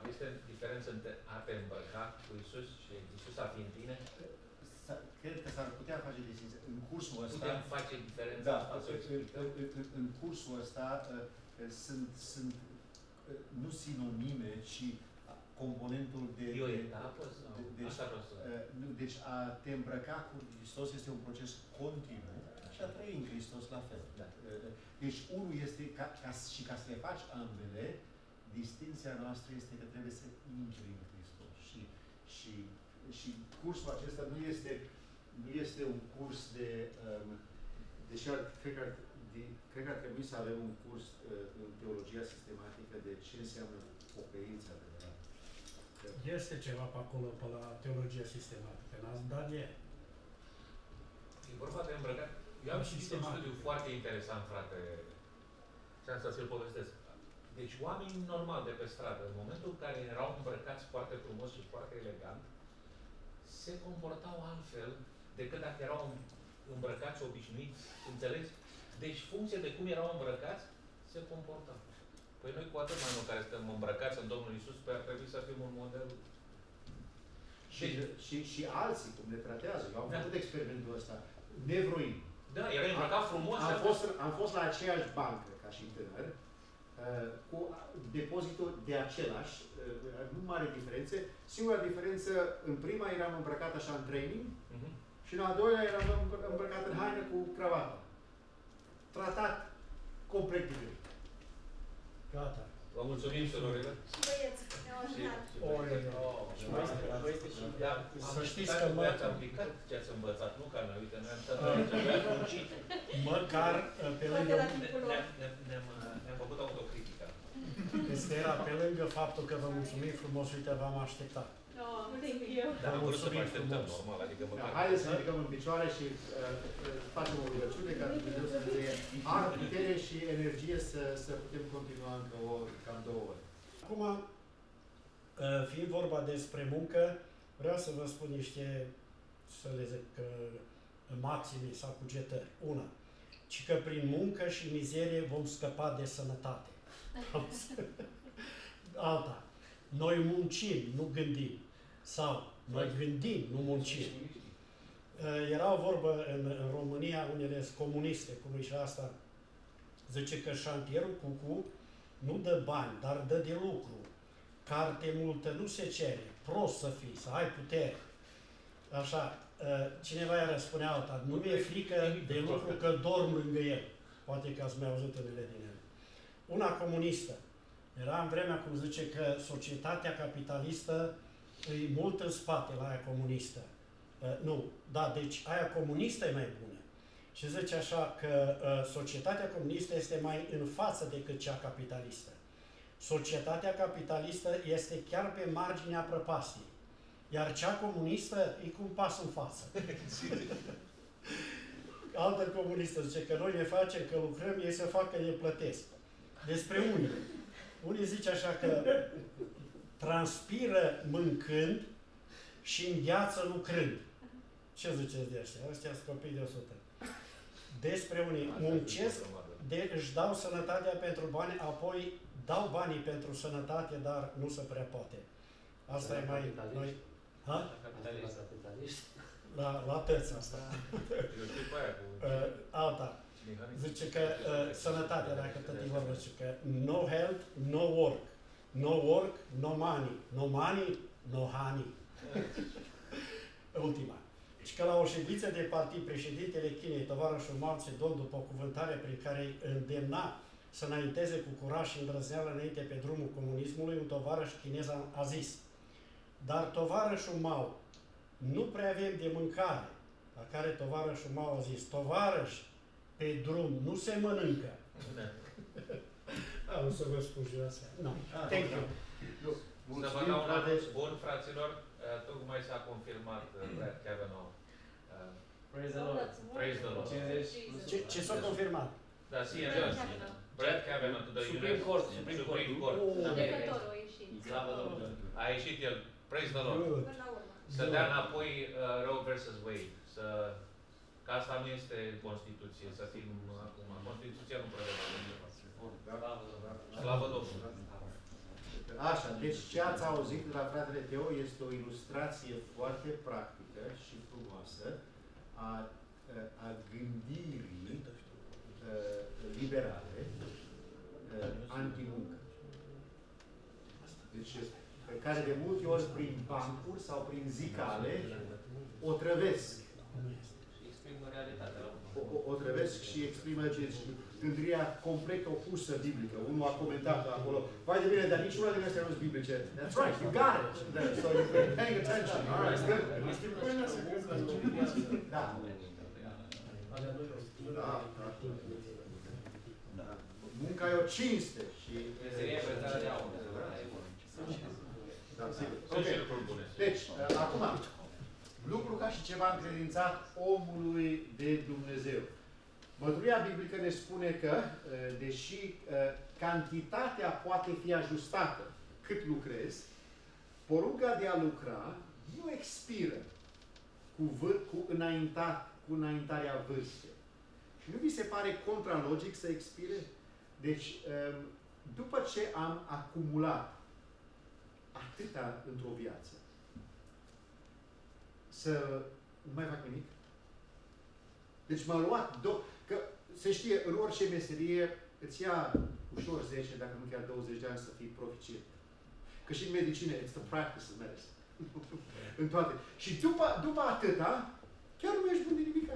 Este diferență între a te îmbrăca cu Iisus și Iisus a fi în tine? Cred că s-ar putea face distinție. În cursul ăsta... Putem face diferența asta? În cursul ăsta sunt nu sinonime, ci componentul de... E o etapă? Deci a te îmbrăca cu Hristos este un proces continuu și a trăi în Hristos la fel. Da. Deci unul este, și ca să le faci ambele, distinția noastră este că trebuie să intri în Hristos. Și cursul acesta nu este un curs de... deși cred că ar trebui să avem un curs în teologia sistematică de ce înseamnă pocăința adevărată. Este ceva pe acolo, pe la teologia sistematică, n-ați dat ieri. E vorba de îmbrăcat. Eu am citit un studiu foarte interesant, frate, și asta să-l povestesc. Deci oamenii normali de pe stradă, în momentul în care erau îmbrăcați foarte frumos și foarte elegant, se comportau altfel decât dacă erau îmbrăcați obișnuiți, înțelegi? Deci, funcție de cum erau îmbrăcați, se comportau. Păi noi cu atât mai mult care suntem îmbrăcați în Domnul Iisus, pe ar trebui să fim un model. Și alții, cum ne tratează. Eu am făcut experimentul ăsta, nevroind. Da, era îmbrăcat frumos. Am fost la aceeași bancă, ca și tânăr, cu depozitul de același, nu mare diferențe. Singura diferență, în prima eram îmbrăcat așa în training, și în a doilea eram îmbrăcat în haină cu cravată. Tratat complet diferit. Gata. Vă mulțumim, surorile. Și băieți, ne-au ajutat. Să știți că ați aplicat ce ați învățat, nu ca noi. Uite, ne-am muncit. Măcar pe lângă... Ne-am făcut autocritica. Este era pe lângă faptul că vă mulțumim frumos, uite, v-am așteptat. Thank you. Dar am vrut să vă așteptăm normal, adică măcar... Haideți să ne ridicăm în picioare și facem o rugăciune ca Dumnezeu să ne dea ar, putere și energie să putem continua încă cam 2 ore. Acum, fiind vorba despre muncă, vreau să vă spun niște, să le zic, maxime sau cugetări. Una, ci că prin muncă și mizerie vom scăpa de sănătate. Alta, noi muncim, nu gândim. Sau, noi gândim, nu muncim. Era o vorbă în România, unele sunt comuniste, cum e și asta, zice că șantierul Cucu nu dă bani, dar dă de lucru. Carte multă nu se cere, prost să fii, să ai putere. Așa, cineva iară spunea alta, nu mi-e frică de lucru că dorm lângă el. Poate că ați mai auzit unele din ele. Una comunistă. Era în vremea, cum zice, că societatea capitalistă e mult în spate la aia comunistă. Nu, da, deci aia comunistă e mai bună. Și zice așa că societatea comunistă este mai în față decât cea capitalistă. Societatea capitalistă este chiar pe marginea prăpastiei. Iar cea comunistă e cu un pas în față. Altă comunistă zice că noi ne facem, că lucrăm, ei să facă, ne plătesc. Despre unii. Unii zice așa că transpiră mâncând și îngheață lucrând. Ce ziceți de ăștia? Ăștia sunt copii de 100. Despre unii muncesc, își dau sănătatea pentru bani, apoi dau banii pentru sănătate, dar nu se prea poate. Asta e mai... Noi, la tăți asta. Alta. Zice că sănătatea, dacă tot e vorba, zice că no health, no work. No work, no money. No money, no honey. Ultima. Și că la o ședință de partid, președintele Chinei, tovarășul Mao Zedong, după o cuvântare prin care îi îndemna să înainteze cu curaj și îndrăzneală înainte pe drumul comunismului, un tovarăș chinez a zis: dar tovarășul Mao, nu prea avem de mâncare. La care tovarășul Mao a zis: tovarăș, pe drum nu se mănâncă. Am să vă spun și asta. Nu. Thank you. Să vă dau un anunț bun, fraților. Tocmai s-a confirmat Brad Kavanaugh. Praise the Lord. Praise the Lord. Ce s-a confirmat? Da, serios. Brad Kavanaugh to the Supreme Court. Supreme Court. Judecătorul a ieșit. A ieșit el. Praise the Lord. Până la urmă. Să dea înapoi Roe versus Wade. Că asta nu este Constituție, să fim acum. Constituția nu prevede. Slavă Domnului. Așa, deci ce ați auzit de la fratele Teo este o ilustrație foarte practică și frumoasă a gândirii liberale antimuncă. Deci, care de multe ori prin bancuri sau prin zicale o trăvesc. Și exprimă realitatea. O trăvesc și exprimă gândirea complet opusă biblică. Unul a comentat acolo, vai de bine, dar niciuna din astea nu sunt biblice. That's right, you got it. So you're paying attention. All right, good. Da. Munca e o cinste și... Da, sigur. Okay. Deci, acum, lucru ca și ceva încredințat omului de Dumnezeu. Mărturia biblică ne spune că, deși cantitatea poate fi ajustată cât lucrezi, porunca de a lucra nu expiră cu înaintarea vârstei. Și nu vi se pare contralogic să expire? Deci, după ce am acumulat atâta într-o viață, să nu mai fac nimic? Deci m-a luat că se știe, în orice meserie îți ia ușor 10, dacă nu chiar 20 de ani să fii proficient. Că și în medicină, it's the practice of medicine. În toate. Și după atâta, chiar nu ești bun de nimic.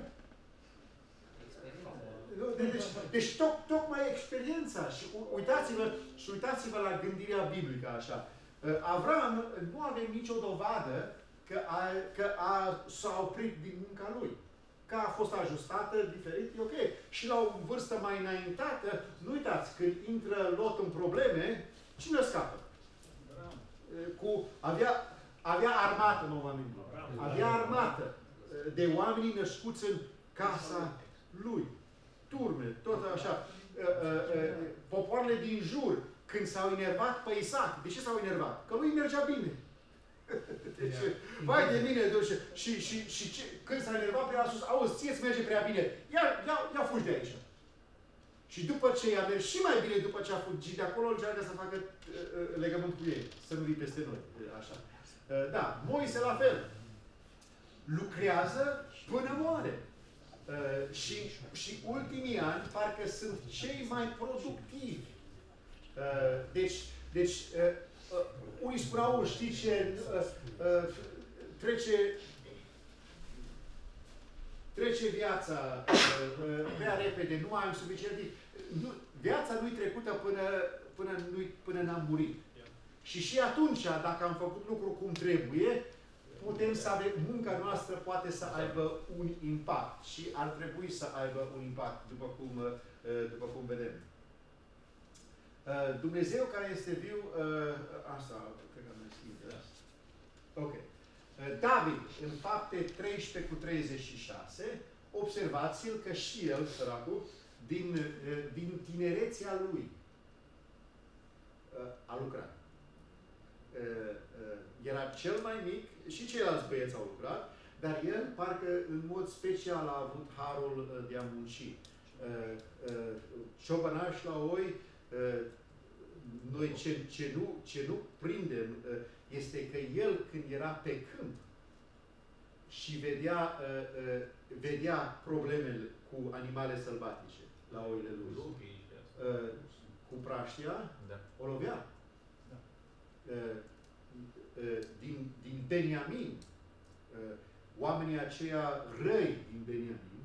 Deci tocmai experiența. Și uitați-vă la gândirea biblică așa. Avram nu avea nicio dovadă că s-a oprit din munca lui. Că a fost ajustată diferit, e ok. Și la o vârstă mai înaintată, nu uitați, când intră Lot în probleme, cine scapă? Avea armată, nu oameni. Avea armată de oamenii născuți în casa lui. Turme, tot așa. Popoarele din jur, când s-au enervat pe Isaac, de ce s-au enervat? Că lui mergea bine. Deci, vai de mine, și când s-a enervat prea sus, auzi, ție-ți merge prea bine, ia fugi de aici. Și după ce i-a mers și mai bine, după ce a fugit de acolo, încearcă să facă legământ cu ei, să nu vii peste noi. Așa. Da, Moise la fel. Lucrează până moare. Și ultimii ani parcă sunt cei mai productivi. Deci unii spuneau, știi ce, trece viața prea repede, nu am suficient timp. Viața nu-i trecută până n-am murit. Și atunci, dacă am făcut lucrul cum trebuie, putem să avem, munca noastră poate să aibă un impact și ar trebui să aibă un impact, după cum vedem. Dumnezeu care este viu, asta, cred că am mai scris. Ok. David, în Fapte 13:36, observați-l că și el, săracul, din tinerețea lui, a lucrat. Era cel mai mic și ceilalți băieți au lucrat, dar el, parcă în mod special, a avut harul de a munci. Ciobănaș la oi, noi ce nu prindem este că el, când era pe câmp și vedea problemele cu animale sălbatice la oile lui, cu praștia, da, o lovea. Din Beniamin, oamenii aceia răi din Beniamin,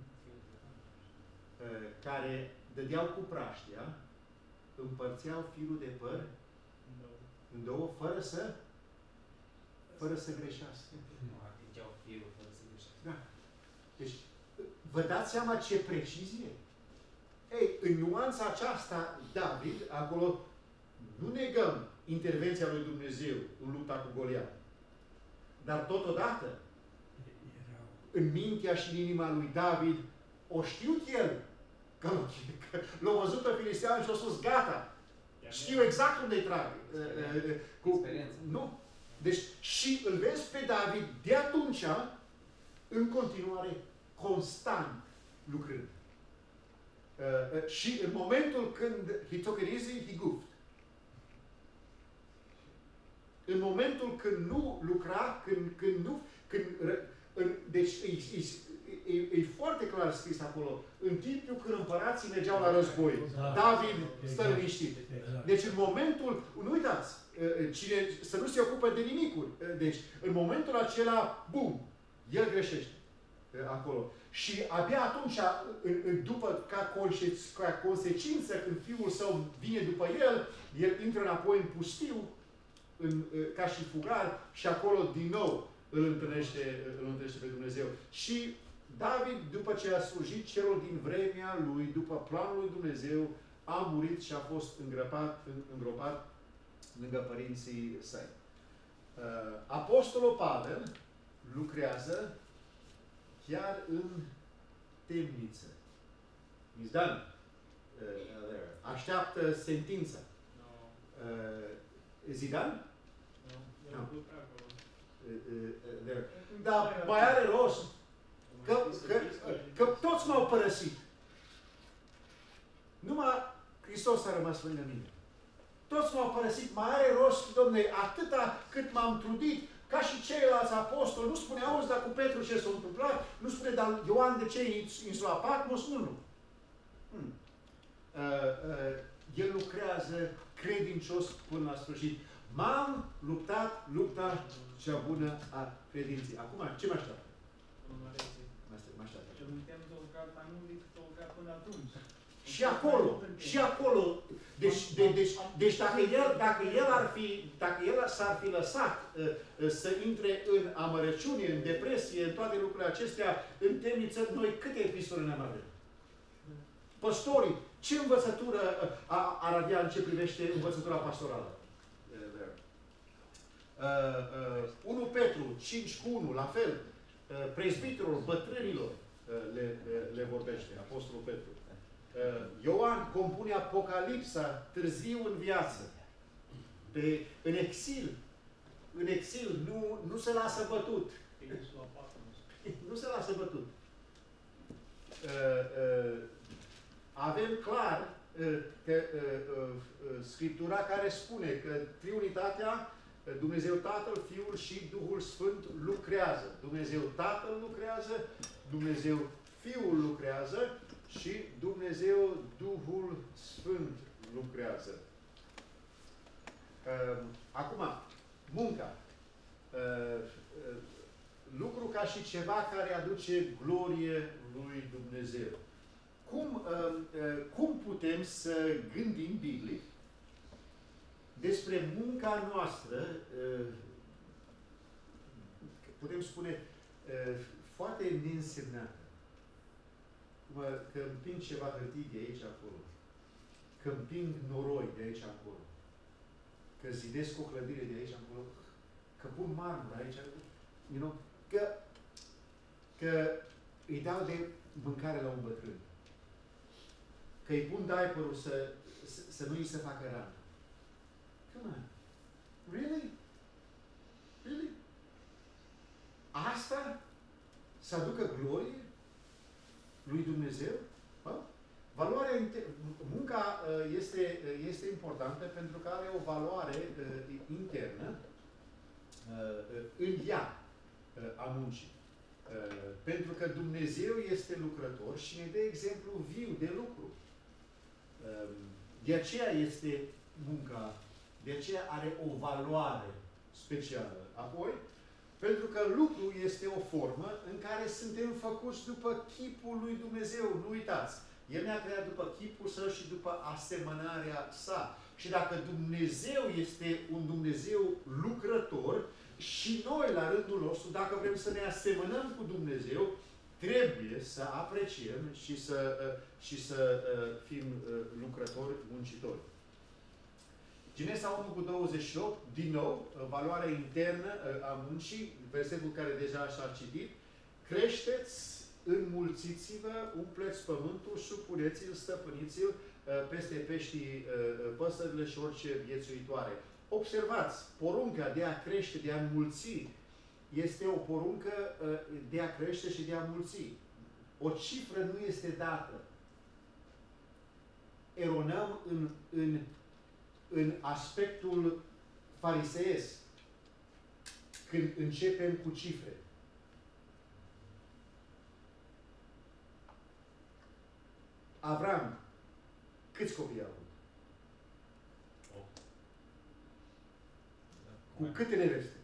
care dădeau cu praștia, împărțeau firul de păr în două, fără să greșească. Nu atingeau firul fără să greșească. Da. Deci, vă dați seama ce precizie? Ei, în nuanța aceasta, David, acolo, nu negăm intervenția lui Dumnezeu în lupta cu Goliat. Dar totodată, în mintea și în inima lui David, o știut el că l-a văzut pe filistean și a spus, gata, știu exact unde-i trag. Nu. Deci, și îl vezi pe David de atunci, în continuare, constant lucrând. Și în momentul când he took it easy, he goofed. în momentul când nu lucra, deci e foarte clar scris acolo, în timpul când împărații mergeau la război, David stă liniștit. Exact. Deci în momentul, nu uitați, cine să nu se ocupe de nimicuri, deci în momentul acela, bum, el greșește acolo. Și abia atunci, după, ca consecință, când fiul său vine după el, el intră înapoi în pustiu, ca și fugar, și acolo din nou îl întâlnește pe Dumnezeu. Și David, după ce a slujit celor din vremea lui, după planul lui Dumnezeu, a murit și a fost îngropat lângă părinții săi. Apostolul Pavel lucrează chiar în temniță. He's done. Așteaptă sentința. Is he done? No. Dar mai are rost că toți m-au părăsit. Numai Hristos a rămas lângă mine. Toți m-au părăsit. Mai are rost, Dom'le, atâta cât m-am trudit, ca și ceilalți apostoli. Nu spune, auzi, dar cu Petru ce s-a întâmplat? Nu spune, dar Ioan de ce e insula Patmos? Nu. El lucrează credincios până la sfârșit. M-am luptat lupta cea bună a credinței. Acum, ce mă așteaptă? Mă așteaptă. Și acolo. Deci dacă el s-ar fi lăsat să intre în amărăciune, în depresie, în toate lucrurile acestea, în temniță, noi câte epistole ne-am avea? Păstorii, ce învățătură ar avea în ce privește învățătura pastorală? 1 Petru 5:1, la fel, prezbiterilor, bătrânilor le vorbește, Apostolul Petru. Ioan compune Apocalipsa târziu în viață. În exil, nu se lasă bătut. Nu se lasă bătut. Avem clar că Scriptura care spune că Triunitatea, Dumnezeu Tatăl, Fiul și Duhul Sfânt lucrează. Dumnezeu Tatăl lucrează, Dumnezeu Fiul lucrează și Dumnezeu Duhul Sfânt lucrează. Acum, munca. Lucru ca și ceva care aduce glorie lui Dumnezeu. Cum putem să gândim biblic despre munca noastră, putem spune, foarte neînsemnată? Că împing ceva hârtii de aici acolo, că împing noroi de aici acolo, că zidesc o clădire de aici acolo, că pun marmură aici, you know, că îi dau de mâncare la un bătrân, că îi pun diaperul să nu îi se facă rană. Come on. Really? Really? Asta să aducă glorie lui Dumnezeu? Munca este importantă pentru că are o valoare internă în ea a muncii. Pentru că Dumnezeu este lucrător și ne dă exemplu viu de lucru. De aceea este munca, de aceea are o valoare specială. Apoi, pentru că lucru este o formă în care suntem făcuți după chipul lui Dumnezeu. Nu uitați! El ne-a creat după chipul său și după asemănarea sa. Și dacă Dumnezeu este un Dumnezeu lucrător, și noi, la rândul nostru, dacă vrem să ne asemănăm cu Dumnezeu, trebuie să apreciem și să fim lucrători, muncitori. Genesa 1:28, din nou, valoarea internă a muncii, versetul care deja s-a citit, creșteți, înmulțiți-vă, umpleți pământul, supuneți-l, stăpâniți-l peste peștii, păsările și orice viețuitoare. Observați, porunca de a crește, de a înmulți, este o poruncă de a crește și de a înmulți. O cifră nu este dată. Eronăm în aspectul fariseesc. când începem cu cifre. Avram, câți copii a avut? Cu câte neveste?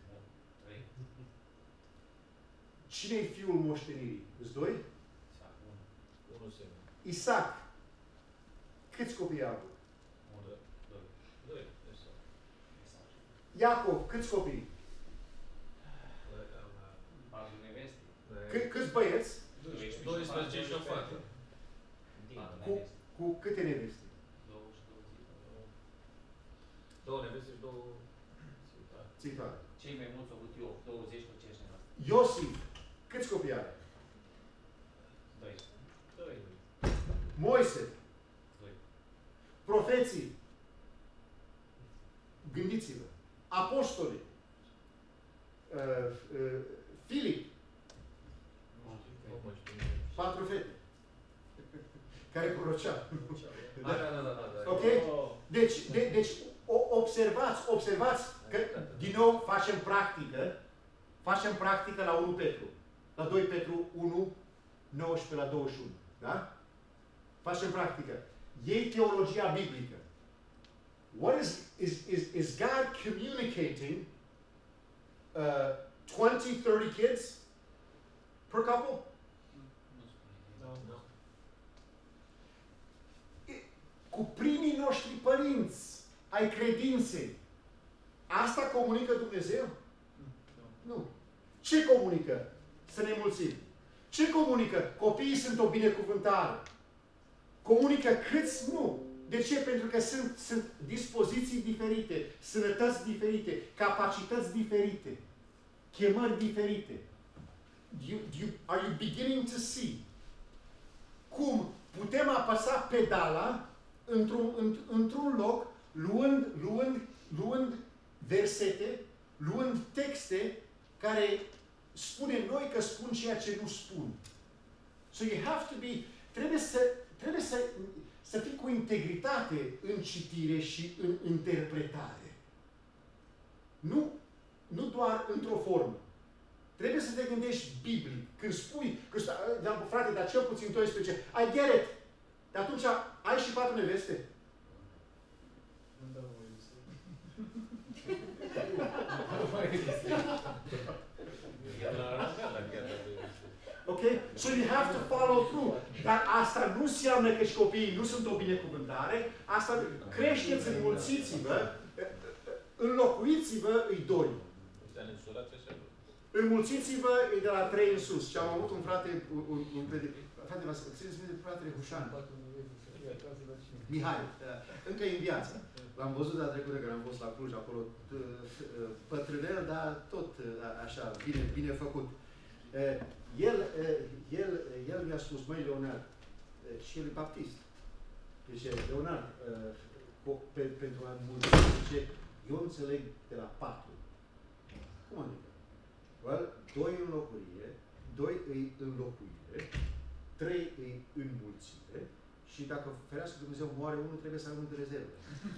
Cine-i fiul moștenirii? Îți doi? Unul singur. Isaac, câți copii a avut? Doi. Iacov, câți copii? 4 neveste. Câți băieți? 12 și o fată. Cu câte neveste? 2 neveste și 2 Țitoare. Cei mai mulți au avut eu, 20 cu 5 neveste. Iosif, câți copii are? 2. Moise, 2. profeții, gândiți-vă, apostolii, Filip, 4 fete, care prorocea. Da. Ok? Deci observați că, din nou, facem practică la 1 Petru. La 2 Petru 1, 19 la 21. Da? Facem practică. Iei teologia biblică. What is God communicating 20-30 kids per couple? Cu primii noștri părinți ai credinței. Asta comunică Dumnezeu? Nu. Ce comunică? Să ne mulțim. Ce comunică? Copiii sunt o binecuvântare. Comunică câți? Nu. De ce? Pentru că sunt dispoziții diferite, sănătăți diferite, capacități diferite, chemări diferite. Are you beginning to see cum putem apăsa pedala într-un loc, luând versete, luând texte care spune noi că spun ceea ce nu spun. So you have to be, trebuie să fii cu integritate în citire și în interpretare. Nu doar într-o formă. Trebuie să te gândești biblic. Când spui, frate, dar cel puțin 12, I get it. Dar atunci ai și 4 neveste? Ok? So you have to follow through. Dar asta nu înseamnă că și copiii nu sunt o binecuvântare. Asta creșteți, înmulțiți-vă, înlocuiți-vă, îi 2. Înmulțiți-vă, e de la 3 în sus. Și am avut un frate, frate, vă țineți minte de fratele Hușan? Mihai, încă e în viață. L-am văzut de-a trecută când am fost la Cluj, acolo, pătrânel, dar tot așa, bine făcut. El mi-a spus, măi, Leonard, și el e baptist. Deci, Leonard, pentru a mulți, zice, eu înțeleg de la 4. Cum adică? Well, 2 înlocuire, 2 îi înlocuire, 3 îi înmulțire și dacă ferească Dumnezeu moare unul, trebuie să rămână de rezervă.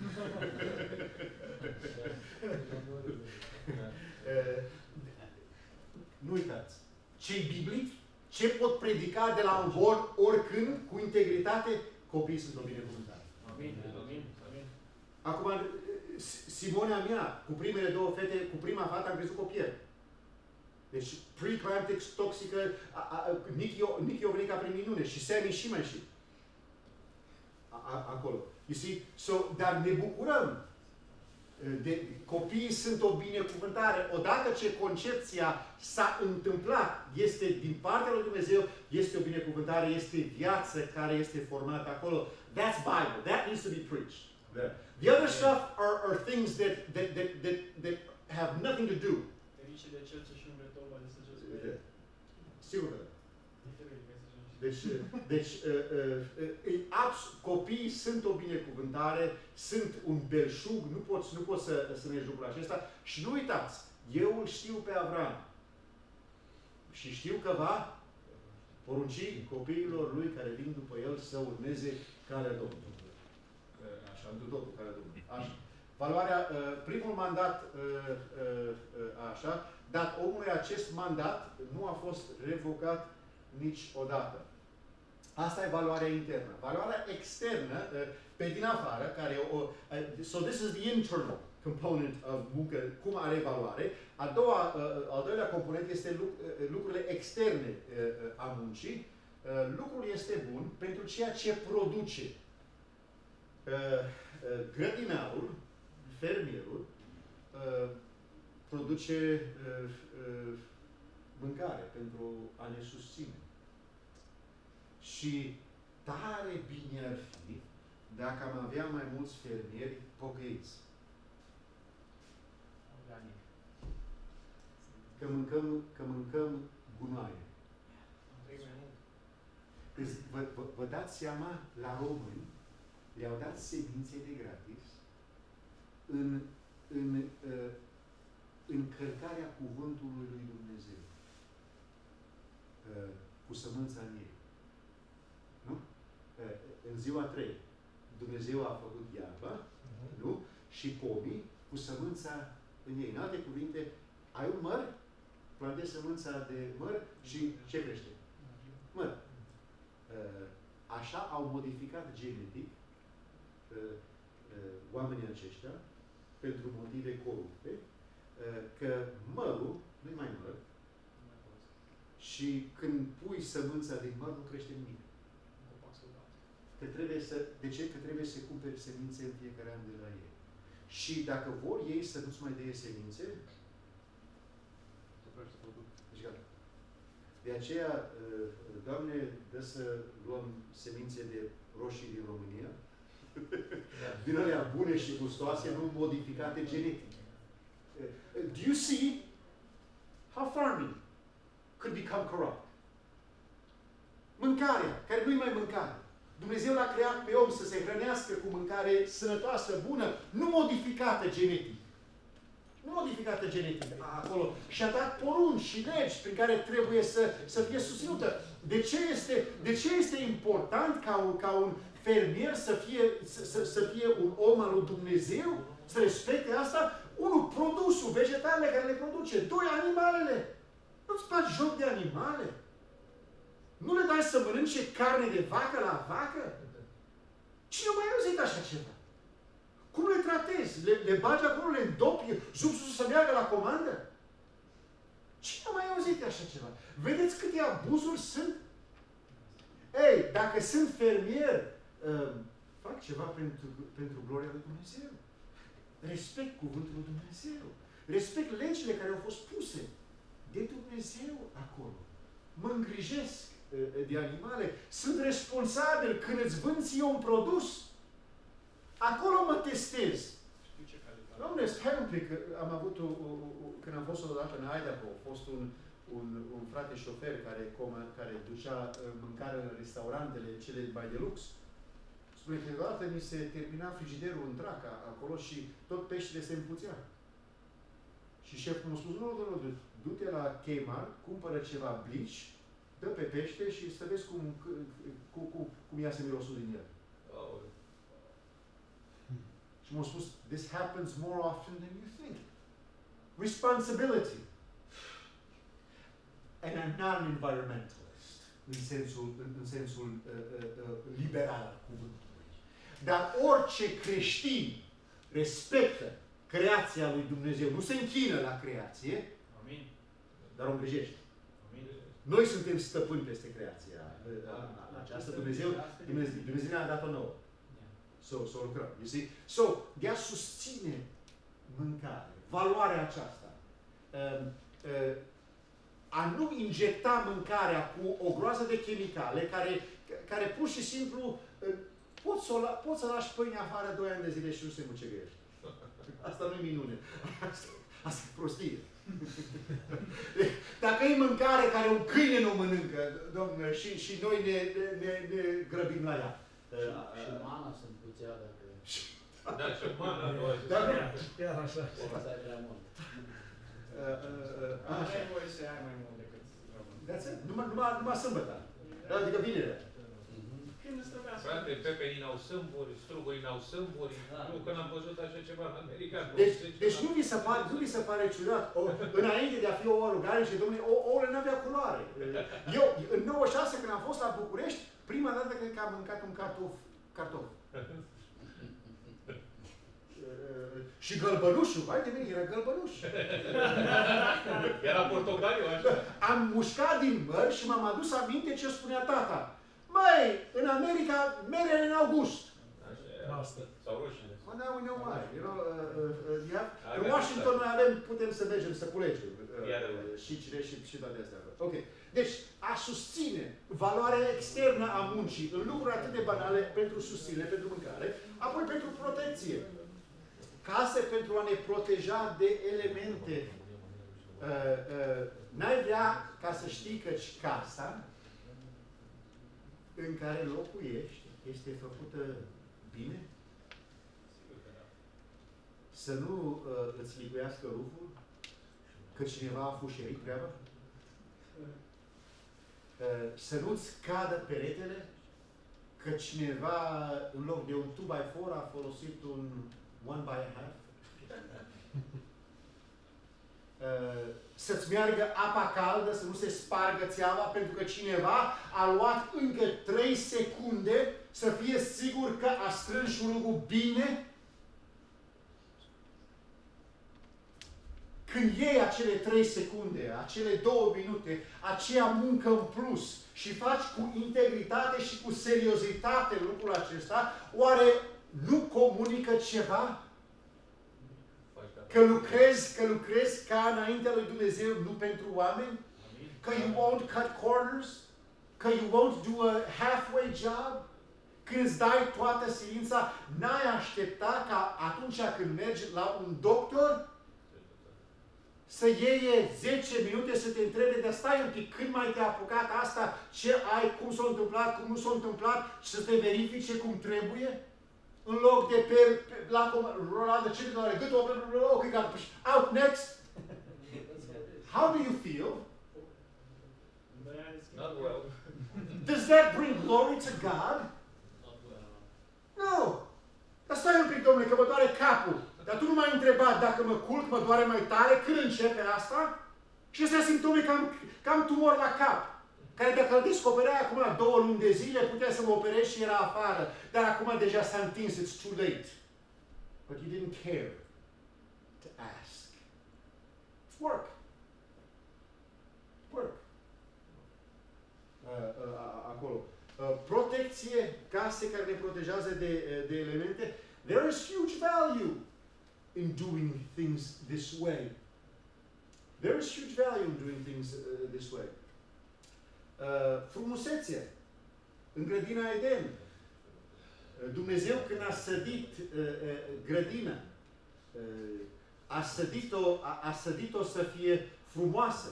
Nu uitați. Ce-i biblic, ce pot predica de la un horn oricând, cu integritate, copiii sunt o binecuvântare. Amin. Acum, Simonea mea, cu primele 2 fete, cu prima fată am crezut că o pierd. Deci, pre-eclamptic, toxică, Nichi a venit ca prin minune și Sammy și mai și. Acolo. You see? So, dar ne bucurăm. Copiii sunt o binecuvântare. Odată ce concepția s-a întâmplat, este din partea lui Dumnezeu, este o binecuvântare, este viață care este formată acolo. That's Bible. That needs to be preached. The other stuff are things that have nothing to do. Sigur că da. Deci copiii sunt o binecuvântare, sunt un belșug, nu poți să negi lucrul acesta. Și nu uitați, eu îl știu pe Avram. Și știu că va porunci copiilor lui care vin după el să urmeze calea Domnului. Așa, întru totul calea Domnului. Așa. Valoarea, primul mandat a așa, dar omului acest mandat nu a fost revocat niciodată. Asta e valoarea internă. Valoarea externă, pe din afară, care so this is the internal component of muncă, cum are valoare. Al doilea component este lucrurile externe a muncii. Lucrul este bun pentru ceea ce produce. Grădinarul, fermierul, produce mâncare pentru a ne susține. Și tare bine ar fi dacă am avea mai mulți fermieri pocăiți. Că mâncăm gunoaie. Vă dați seama, la români le-au dat semințe de gratis în încărcarea cuvântului lui Dumnezeu. Cu sămânța în ei. Nu? În ziua 3, Dumnezeu a făcut iarba, nu? Și pomii cu sămânța în ei. În alte cuvinte, ai un măr, plantezi sămânța de măr și ce crește? Măr. Așa au modificat genetic oamenii aceștia pentru motive corupte, că mărul nu-i mai măr și când pui sămânța din măr nu crește nimic. De ce? Că trebuie să cumperi semințe în fiecare an de la ei. Și dacă vor ei să nu-ți mai dea semințe, deci gata. De aceea, Doamne, dă să luăm semințe de roșii din România, din alea bune și gustoase, nu modificate genetic. Do you see how farming could become corrupt? Mâncarea, care nu-i mai mâncare. Dumnezeu l-a creat pe om să se hrănească cu mâncare sănătoasă, bună, nu modificată genetic. Nu modificată genetic acolo. Și a dat porunci și legi prin care trebuie să fie susținută. De ce este important ca un fermier să fie un om al lui Dumnezeu? Să respecte asta? Unul, produsul, vegetalele care le produce. Doi, animalele. Nu-ți faci joc de animale? Nu le dai să mănânce carne de vacă la vacă? Cine a mai auzit așa ceva? Cum le tratezi? Le bagi acolo, le îndopi, jupsul să meargă la comandă? Cine a mai auzit așa ceva? Vedeți câte abuzuri sunt? Ei, dacă sunt fermier, fac ceva pentru gloria lui Dumnezeu. Respect cuvântul lui Dumnezeu. Respect legile care au fost puse de Dumnezeu acolo. Mă îngrijesc de animale. Sunt responsabil când îți vând ție un produs. Acolo mă testez. Doamne, stai un pic, am avut când am fost odată în Idaho, a fost un frate șofer care ducea mâncare în restaurantele cele mai de lux. Spune că deodată mi se termina frigiderul în draca acolo și tot peștele se împuțea. Și șeful mi-a spus, nu, du-te la Kmart, cumpără ceva blici, dă pe pește și să vezi cum iasă mirosul din el. Și m-a spus, this happens more often than you think. Responsibility. And I'm not an environmentalist, în sensul liberal al cuvântului. Dar orice creștin respectă creația lui Dumnezeu, nu se închină la creație, Amin. dar o îngrijește. Amin. Noi suntem stăpâni peste creația aceasta. Dumnezeu ne-a dat-o nouă. Să o lucrăm. You see? So, de a susține mâncare, valoarea aceasta, a nu injecta mâncarea cu o groază de chimicale care pur și simplu poți să lași pâine afară 2 ani de zile și nu se mucegăiește. Asta nu e minune. Asta e prostie. Dacă e mâncare care un câine nu mănâncă, domnule, și noi ne grăbim la ea. Și mana se împuțea dacă... Da, și mana. Chiar așa. O să ai prea mult. Nu ai voie să ai mai mult decât rămân. Numai sâmbătă. Adică vinerea. Când străvească. Frate, pepenii n-au sâmburi, strugurii n-au sâmburi. Nu că n-am văzut așa ceva în America. Deci nu vi se pare ciudat, înainte de a fi ouă rugare și domnule, ouăle n-avea culoare. Eu, în 96, când am fost la București, prima dată cred că am mâncat un cartof. Și gălbănușul, vai de mine, era gălbănuș. Era portocaliu, așa. Am mușcat din măr și m-am adus aminte ce spunea tata. Măi, în America, merele n-au gust. Asta. Sau roșiile. Mă, n-au mai. În Washington noi putem să mergem să culegem și cine și toate astea. Ok. Deci, a susține valoarea externă a muncii în lucruri atât de banale pentru susținere, pentru mâncare, apoi pentru protecție. Case pentru a ne proteja de elemente. N-ai vrea ca să știi că casa în care locuiești este făcută bine? Să nu îți licuiască ruful? Că cineva a fușerit treaba? Să nu-ți cadă peretele? Că cineva, în loc de un 2x4, a folosit un 1x1/2? Să-ți meargă apa caldă, să nu se spargă țeava, pentru că cineva a luat încă 3 secunde să fie sigur că a strâns șurubul bine? Când iei acele 3 secunde, acele 2 minute, aceea muncă în plus și faci cu integritate și cu seriozitate lucrul acesta, oare nu comunică ceva? Că lucrezi ca înaintea lui Dumnezeu, nu pentru oameni? Că you won't cut corners? Că you won't do a halfway job? Când îți dai toată silința, n-ai aștepta ca atunci când mergi la un doctor să iei 10 minute să te întrebe, dar stai un pic, când mai te-a apucat asta, ce ai, cum s-a întâmplat, cum nu s-a întâmplat și să te verifice cum trebuie? În loc de la roladă, ce te doare, gâtul, ok, gata, out, next. How do you feel? Not well. Does that bring glory to God? No. Dar stai un pic, domnule, că mă doare capul. Dar tu nu m-ai întrebat dacă mă culc, mă doare mai tare, când începe asta? Și astea simptome că am tumor la cap. Care dacă îl descopereai acum 2 luni de zile, putea să mă operezi și era afară. Dar acum deja s-a întins, it's too late. But you didn't care to ask. It's work. Work. Acolo. Protecție, case care ne protejează de elemente. There is huge value in doing things this way. There is huge value in doing things this way. Frumusețe. În grădina Eden. Dumnezeu când a sădit grădina, a sădit-o să fie frumoasă.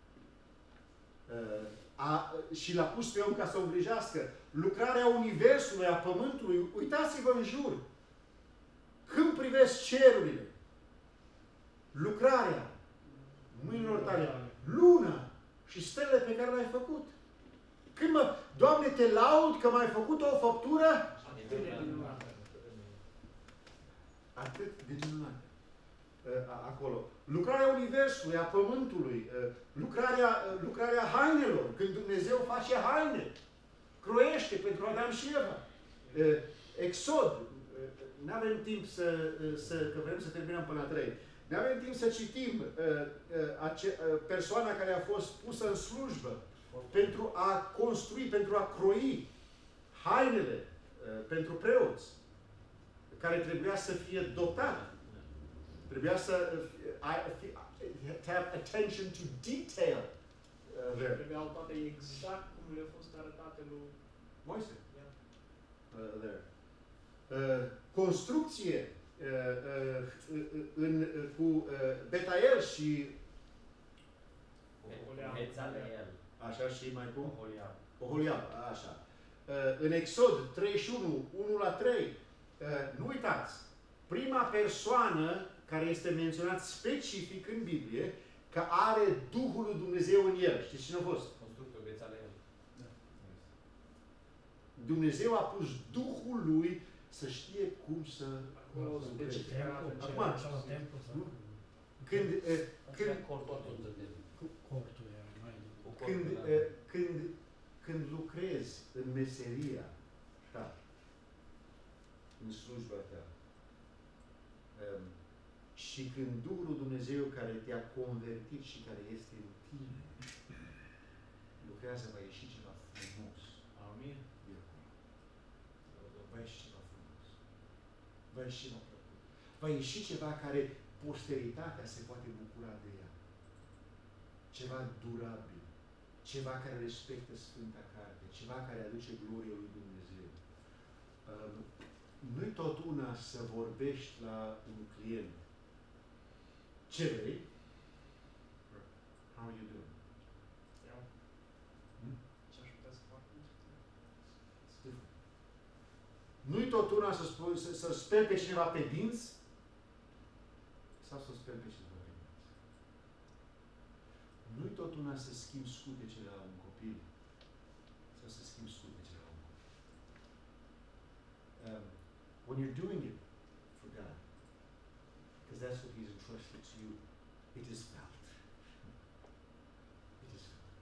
Și l-a pus pe om ca să o îngrijească. Lucrarea Universului, a Pământului, uitați-vă în jur. Când privesc cerurile, lucrarea mâinilor tale, luna și stelele pe care le-ai făcut. Când Doamne, te laud că m-ai făcut o făptură atât de minunată. Acolo. Lucrarea Universului, a Pământului, lucrarea hainelor, când Dumnezeu face haine, croiește pentru Adam și Eva. Exod. N-avem timp că vrem să terminăm până la 3. N-avem timp să citim persoana care a fost pusă în slujbă pentru a construi, pentru a croi hainele pentru preoți, care trebuia să fie dotat. Trebuia să have attention to detail. Trebuiau toate exact cum le-au fost arătate lui Moise. There. Construcție cu Betael și Bețaleel. așa și mai cum? Oholiab. Oholiab, așa. În Exod 31, 1-3, nu uitați, prima persoană care este menționat specific în Biblie, că are Duhul lui Dumnezeu în el. Știți cine a fost? Constructul Bețaleel. Dumnezeu a pus Duhul Lui să știe cum să lucreze. Acum, când lucrezi în meseria ta, în slujba ta, și când Duhul lui Dumnezeu care te-a convertit și care este în tine, lucrează, va ieși ceva frumos. Amin. Va ieși ceva frumos. Va ieși ceva plăcut. Va ieși ceva care posteritatea se poate bucura de ea. Ceva durabil. Ceva care respectă Sfânta Carte. Ceva care aduce gloria lui Dumnezeu. Nu-i tot una să vorbești la un client. Ce vrei? How are you doing? Nu-i tot una să speli pe cineva pe dinți sau să speli pe cineva pe dinți. Nu-i tot una să schimbi scutecele la un copil sau să schimbi scutecele la un copil. When you're doing it for God, because that's what He's entrusted to you, it is felt. It is felt.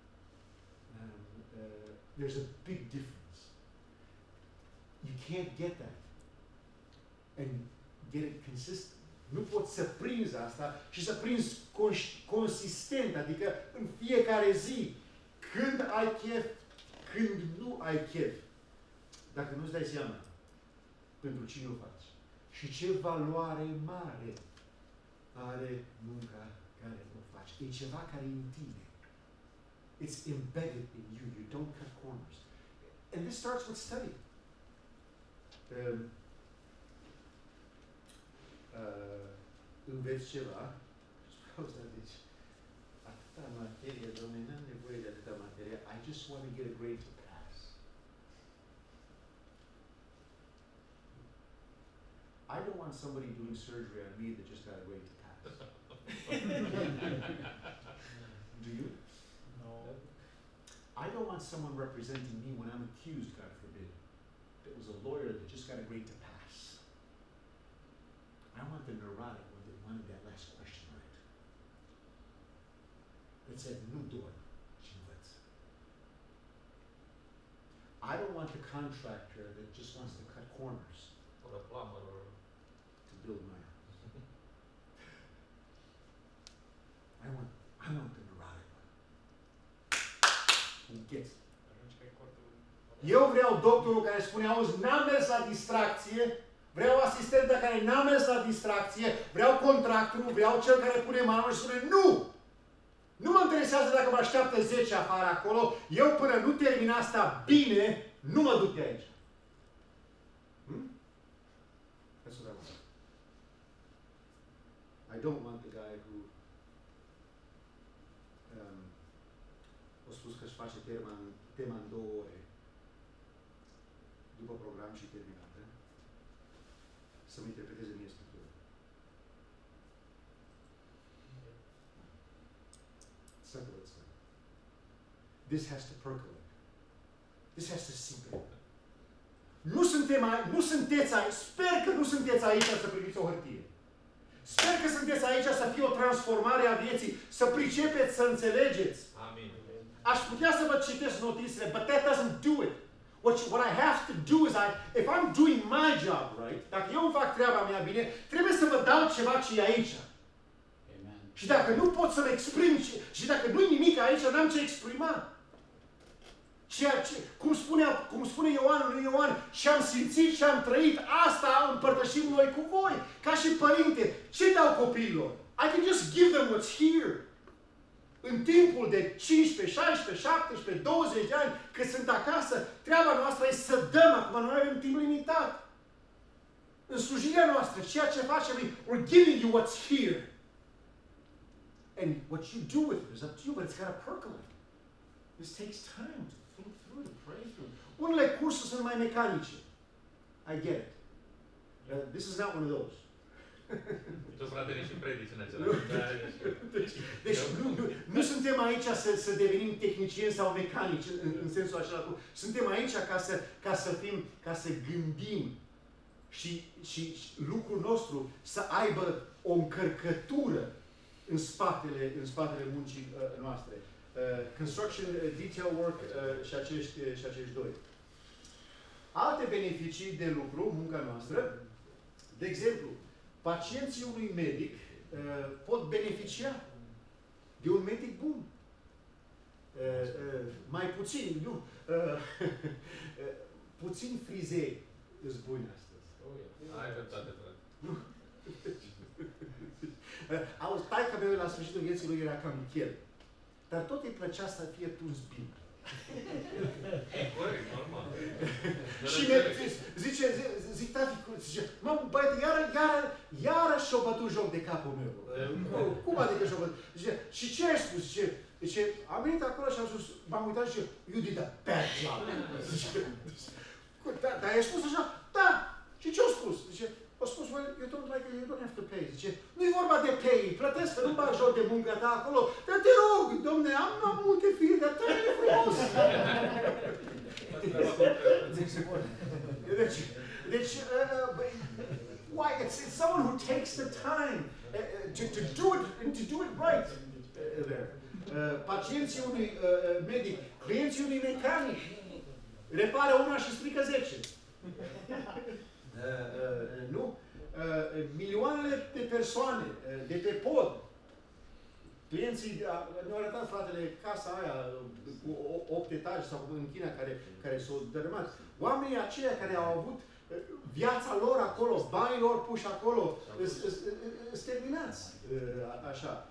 There's a big difference. You can't get that and get it consistent. Nu poți să prinzi asta și să prinzi consistent, adică în fiecare zi, când ai chef, când nu ai chef. Dacă nu-ți dai seama pentru cine o faci și ce valoare mare are munca care o faci. E ceva care e în tine. It's embedded in you. You don't cut corners. And this starts with study. Înveți ceva și spune, deci, atâta materie, Doamne, n-am nevoie de atâta materie. I just want to get a grade to pass. I don't want somebody doing surgery on me that just got a grade to pass. Do you? No. I don't want someone representing me when I'm accused, God forbid. That was a lawyer that just got a grade to pass. I want the neurotic one that wanted that last question right. That said, nu doar, ci învăț. I don't want the contractor that just wants to cut corners. Or a plumber or to build my house. I want the neurotic one. Who gets it. Eu vreau doctorul care spune, auzi, n-am mers la distracție, vreau asistenta care n-a mers la distracție, vreau contractorul, vreau cel care pune mâna și spune, nu! Nu mă interesează dacă mă așteaptă 10 afară acolo, eu până nu termin asta bine, nu mă duc de aici. That's what I want. I don't want the guy who a spus că își face tema în 2 ore. După program și terminată, să-mi interpreteze mie structura. This has to percolate. This has to sink in. Nu sunteți aici, sper că nu sunteți aici să priviți o hârtie. Sper că sunteți aici să fie o transformare a vieții, să pricepeți, să înțelegeți. Amin. Aș putea să vă citesc notițele, but that doesn't do it. What I have to do is, if I'm doing my job right, dacă eu îmi fac treaba mea bine, trebuie să vă dau ceva ce e aici. Amen. Și dacă nu pot să-mi exprim, și dacă nu-i nimic aici, n-am ce exprima. Cum spune Ioan lui Ioan, ce am simțit și am trăit, asta împărtășim noi cu voi. Ca și părinte, ce dau copiilor? I can just give them what's here. În timpul de 15, 16, 17, 20 de ani, că sunt acasă, treaba noastră e să dăm. Acum noi avem timp limitat. În slujirea noastră, ceea ce facem e, we're giving you what's here. And what you do with it is up to you, but it's got to percolate. This takes time to think through, to pray through. Unele cursuri sunt mai mecanice. I get it. This is not one of those. Toți fratele și predici în același. Deci nu suntem aici să devenim tehnicieni sau mecanici în sensul acela. Suntem aici ca să gândim și lucrul nostru să aibă o încărcătură în spatele muncii noastre. Construction, detail work și acești doi. Alte beneficii de lucru, munca noastră, de exemplu, pacienții unui medic pot beneficia de un medic bun. Mai puțin, nu. Puțin frizei îți buni astăzi. Ai dreptate, frate. Auzi, taică meu la sfârșitul vieții lui era cam michel. Dar tot îi plăcea să fie tuns bine. Corect, normal. Și zic tati, mă, băiete, iară și-o bătut joc de capul meu. Cum adică și-o bătut? Zice, și ce ai spus? Zice, am venit acolo și am spus, m-am uitat și zice, you did a bad job. Dar ai spus așa? Da. Și ce-au spus? Zice, au spus, well, you don't have to pay. Zice, nu-i vorba de pay, plătesc, că nu bag joc de muncă ta acolo. Dar te rog, domne, am multe fire, dar tare frumos. Deci, why? It's someone who takes the time to do it right there. Pacienții unui medic, clienții unui mecanic, repară una și strică 10. Nu? Milioanele de persoane de pe pod. Clienții, ne-au arătat fratele casa aia cu 8 etaje sau în China care s-au dărâmat. Oamenii aceia care au avut viața lor acolo, banii lor puși acolo, sunt terminați. Așa.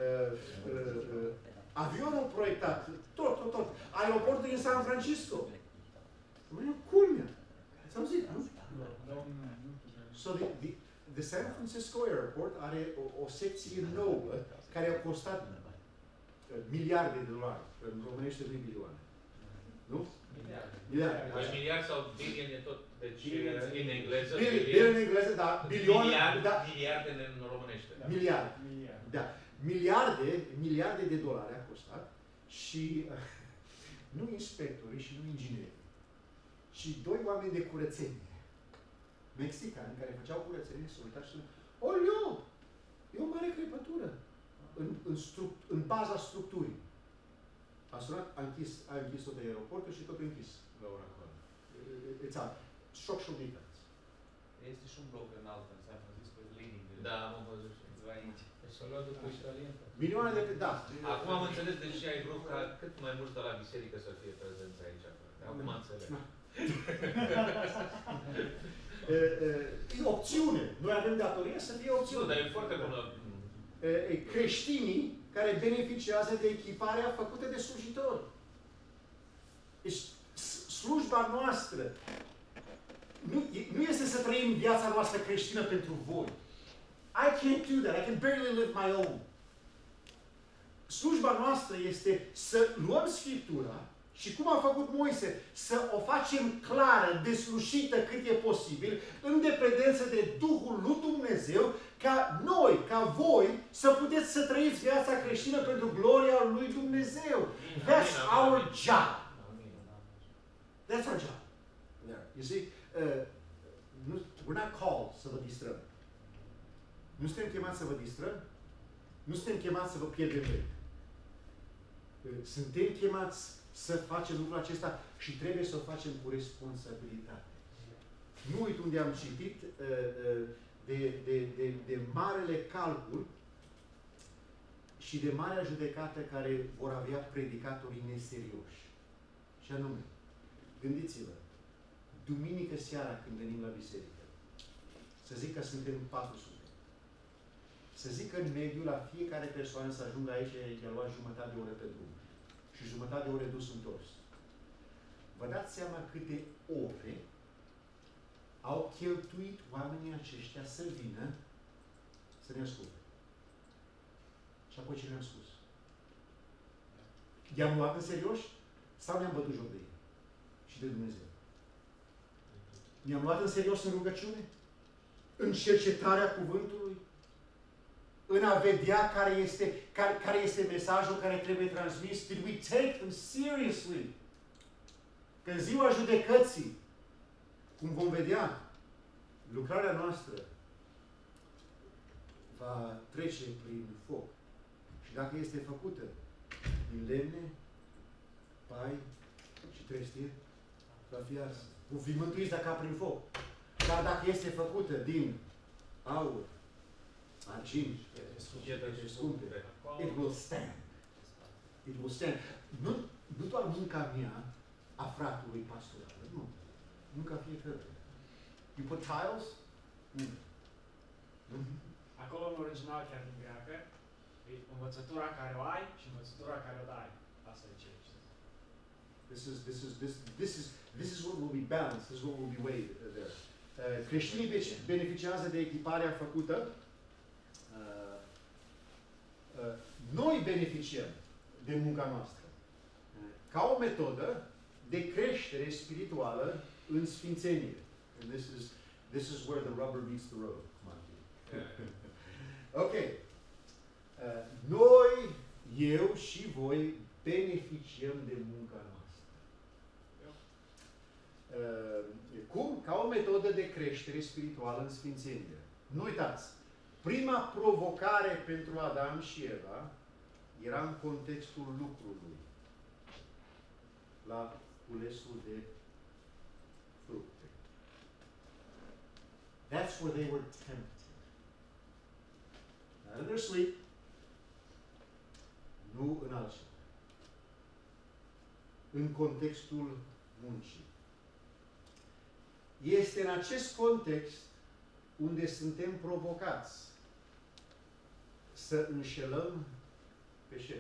Avionul proiectat, tot. Aeroportul din San Francisco. Culmea. S-am zis, nu? So the San Francisco Airport are o secție nouă care a costat miliarde de dolari. În românește nu milioane. Nu? Miliarde. Miliard sau billion e tot. Deci în engleză. Billion în engleză, da. Bilion. Miliarde în românește. Miliarde. Da. Miliarde de dolari a costat și nu inspectorii și nu inginerii, ci doi oameni de curățenie mexicani care făceau curățenie s-au uitat și olio! E o mare crepătură în baza structurii. A sunat, a închis tot aeroportul și totul închis la ora actuală. It's a structural defense. Este și un bloc înalt în San Francisco, leading. Da, am văzut și aici. S-a luat după italian. Milioane de... Da. Acum am înțeles de ce ai vrut ca cât mai mulți de la biserică să fie prezenți aici. Acum am înțeles. E opțiune. Noi avem datoria să fie opțiune. Nu, dar e foarte bună. Creștinii care beneficiază de echiparea făcută de slujitori. Deci, slujba noastră nu este să trăim viața noastră creștină pentru voi. I can't do that. I can barely live my own. Slujba noastră este să luăm Scriptura și cum a făcut Moise, să o facem clară, deslușită cât e posibil, în dependență de Duhul lui Dumnezeu, ca noi, ca voi, să puteți să trăiți viața creștină pentru gloria lui Dumnezeu. That's our job. That's our job. You see, we're not called să vă distrăm. Nu suntem chemați să vă distrăm. Nu suntem chemați să vă pierdem vreme. Suntem chemați să facem lucrul acesta și trebuie să o facem cu responsabilitate. Nu uit unde am citit de marele calcul și de marea judecată care vor avea predicatorii neserioși. Și anume, gândiți-vă, duminică seara când venim la biserică, să zic că suntem 400. Să zic că în mediu la fiecare persoană să ajungă aici i-a luat jumătate de oră pe drum și jumătate de ore dus întors. Vă dați seama câte ore au cheltuit oamenii aceștia să vină să ne asculte. Și apoi ce ne-am spus? I-am luat în serios sau ne-am bătut joc de ei și de Dumnezeu? Ne-am luat în serios în rugăciune? În cercetarea cuvântului? în a vedea care este mesajul care trebuie transmis? Did we take them seriously? Că în ziua judecății, cum vom vedea, lucrarea noastră va trece prin foc. Și dacă este făcută din lemne, pai și trestie, va fi arsă. Vom fi mântuiți dacă prin foc. Dar dacă este făcută din aur, argint, pietre scumpe, it will stand. It will stand. Nu doar munca mea, a fratului pastoral, nu. Munca fiecare. You put tiles? Acolo în original, chiar din greacă, e învățătura care o ai și învățătura care o dai. Asta e ce This is what will be balanced. This is what will be weighed there. Creștinii beneficiază de echiparea făcută. Noi beneficiem de munca noastră ca o metodă de creștere spirituală în sfințenie. And this is where the rubber meets the road. Ok. Noi, eu și voi beneficiem de munca noastră. Cum? Ca o metodă de creștere spirituală în sfințenie. Nu uitați, prima provocare pentru Adam și Eva era în contextul lucrului, la culesul de fructe. That's where they were tempted. Not in their sleep, nu în altceva. În contextul muncii. Este în acest context unde suntem provocați să înșelăm pe șef.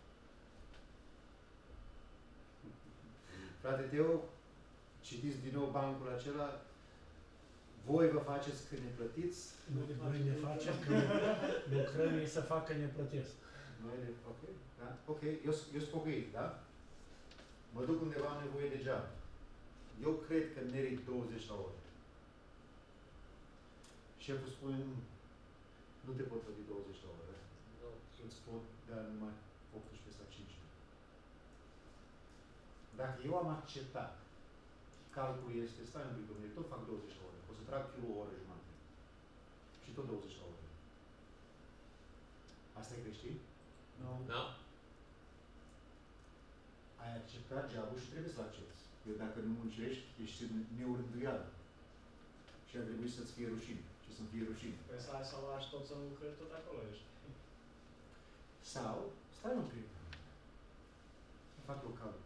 Frate Teo, citiți din nou bancul acela, voi vă faceți când ne plătiți. Noi ne facem că lucrăm ei să facă ne plătesc. Ok, da? Ok, eu sunt pocăit, da? Mă duc undeva, am nevoie de job. Eu cred că merit 20 la oră. Șeful spune, nu te pot plăti 20 la oră. Îți pot da numai 18 sau 5. Dacă eu am acceptat, calculul este, stai un pic, domnule, tot fac 20 la oră. O să trag kilo o oră jumătate. Și tot 20 la oră. Asta e creștin? Nu. Da. Ai acceptat job-ul și trebuie să-l accepti. Eu dacă nu muncești, ești neurânduială. Și ar trebui să-ți fie rușine. Și să-mi fie rușine. Păi să ai să lași tot să lucrezi, tot acolo ești. Sau, stai un pic. Fac eu calcul.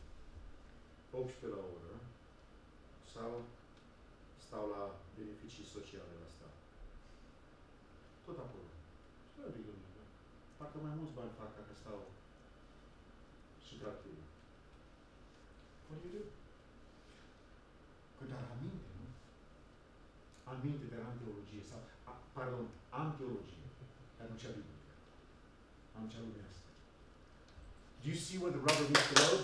18 la oră. Sau stau la beneficii sociale la stat. Tot acolo. Stai un pic, domnule. Parcă mai mulți bani fac dacă stau și tractivă. What do you do? Că dar am minte, nu? Am minte, dar am teologie. Sau, pardon, am teologie, dar nu cea biblică. Am cea lumească. Do you see where the rubber meets the road?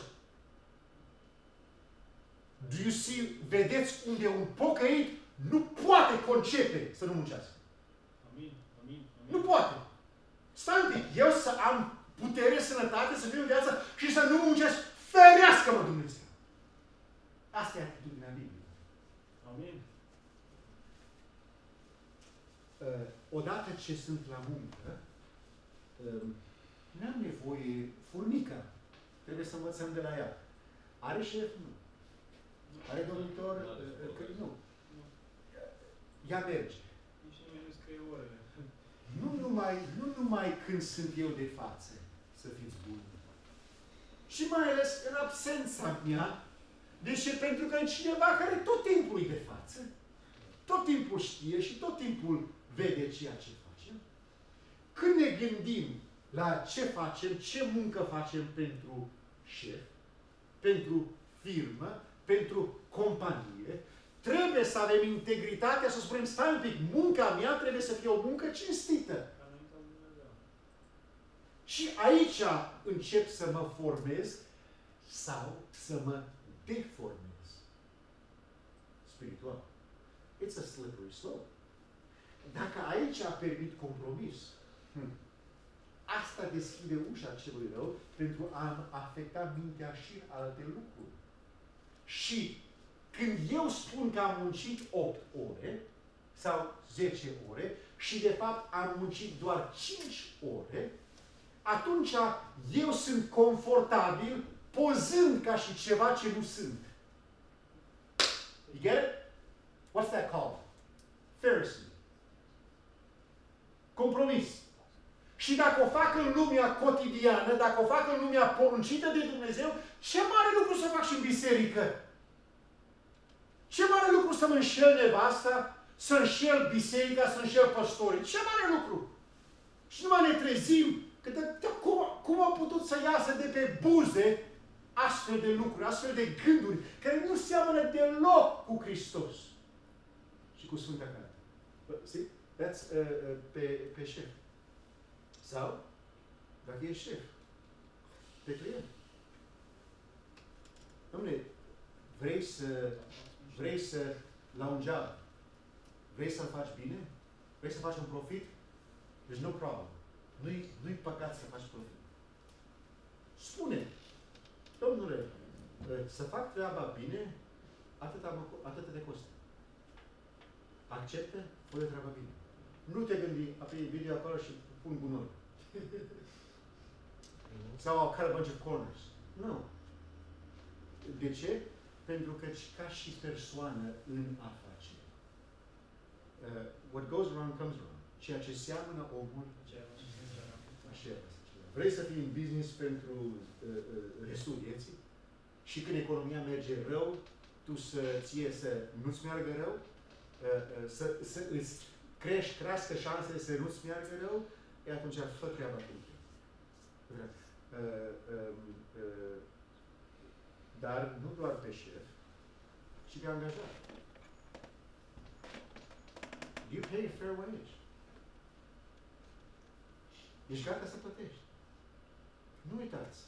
Do you see, vedeți unde un pocăit nu poate concepe să nu muncească. Amin, amin, amin. Nu poate. Stai un pic, eu să am putere, sănătate, să fiu în viață și să nu muncesc, ferească-mă Dumnezeu. Asta e atitudinea Bibliei. Amin. Odată ce sunt la muncă, n-am nevoie furnica. Trebuie să învățăm de la ea. Are șef? Nu. Are domnitor? Nu. Ea merge. Nici nimeni nu scrie orele. Nu numai când sunt eu de față să fiți buni. Și mai ales în absența mea. Deci pentru că e cineva care tot timpul e de față, tot timpul știe și tot timpul vede ceea ce facem. Când ne gândim la ce facem, ce muncă facem pentru șef, pentru firmă, pentru companie, trebuie să avem integritatea să spunem, stai un pic, munca mea trebuie să fie o muncă cinstită. Și aici încep să mă formez sau să mă deformez spiritual. It's a slippery slope. Dacă aici permit compromis, Asta deschide ușa celui rău pentru a afecta mintea și în alte lucruri. Și când eu spun că am muncit 8 ore sau 10 ore și de fapt am muncit doar 5 ore, atunci eu sunt confortabil pozând ca și ceva ce nu sunt. You get it? What's that called? Pharisee. Compromis. Și dacă o fac în lumea cotidiană, dacă o fac în lumea poruncită de Dumnezeu, ce mare lucru să fac și în biserică? Ce mare lucru să mă înșel nevasta, să înșel biserica, să înșel păstorii? Ce mare lucru! Și numai ne trezim că cum au putut să iasă de pe buze astfel de lucruri, astfel de gânduri, care nu seamănă deloc cu Hristos și cu Sfânta Carte. See? That's pe șef. Sau, dacă e șef, pe client. Dom'le, vrei să, la un job, vrei să-l faci bine? Vrei să faci un profit? There's no problem. Nu-i păcat să faci profit. Spune, domnule, să fac treaba bine, atât de costă. Acceptă, fă treaba bine. Nu te gândi, apoi video acolo și pun gunoi. Sau I'll cut a bunch of corners. Nu. De ce? Pentru că ca și persoană în afaceri. What goes around comes around. Ceea ce seamănă omul, așa. Vrei să fii în business pentru restul vieții? Și când economia merge rău, tu să nu-ți meargă rău? Să îți crească șansele să nu-ți meargă rău? E atunci fă treaba cu dar nu doar pe șef, ci pe angajat. You pay a fair wage. Ești gata să plătești. Nu uitați.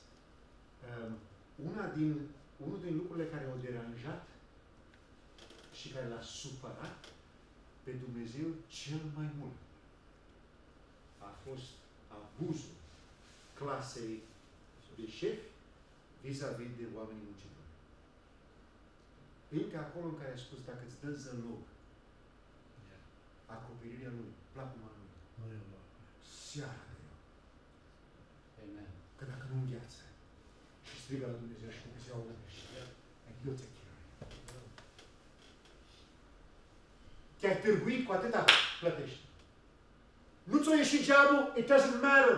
Unul din lucrurile care au deranjat și care l-a supărat pe Dumnezeu cel mai mult a fost abuzul clasei de șefi vis-a-vis de oamenii muncitori. Încă acolo în care a spus, dacă îți dă zălog, acoperirea lui, placuma lui, seara de eu. Amen. Că dacă nu îngheață și strigă la Dumnezeu și Dumnezeu auzește, eu te chinui. Te-ai târguit cu atâta, plătești. Nu ți-o ieșit geamul, it doesn't matter.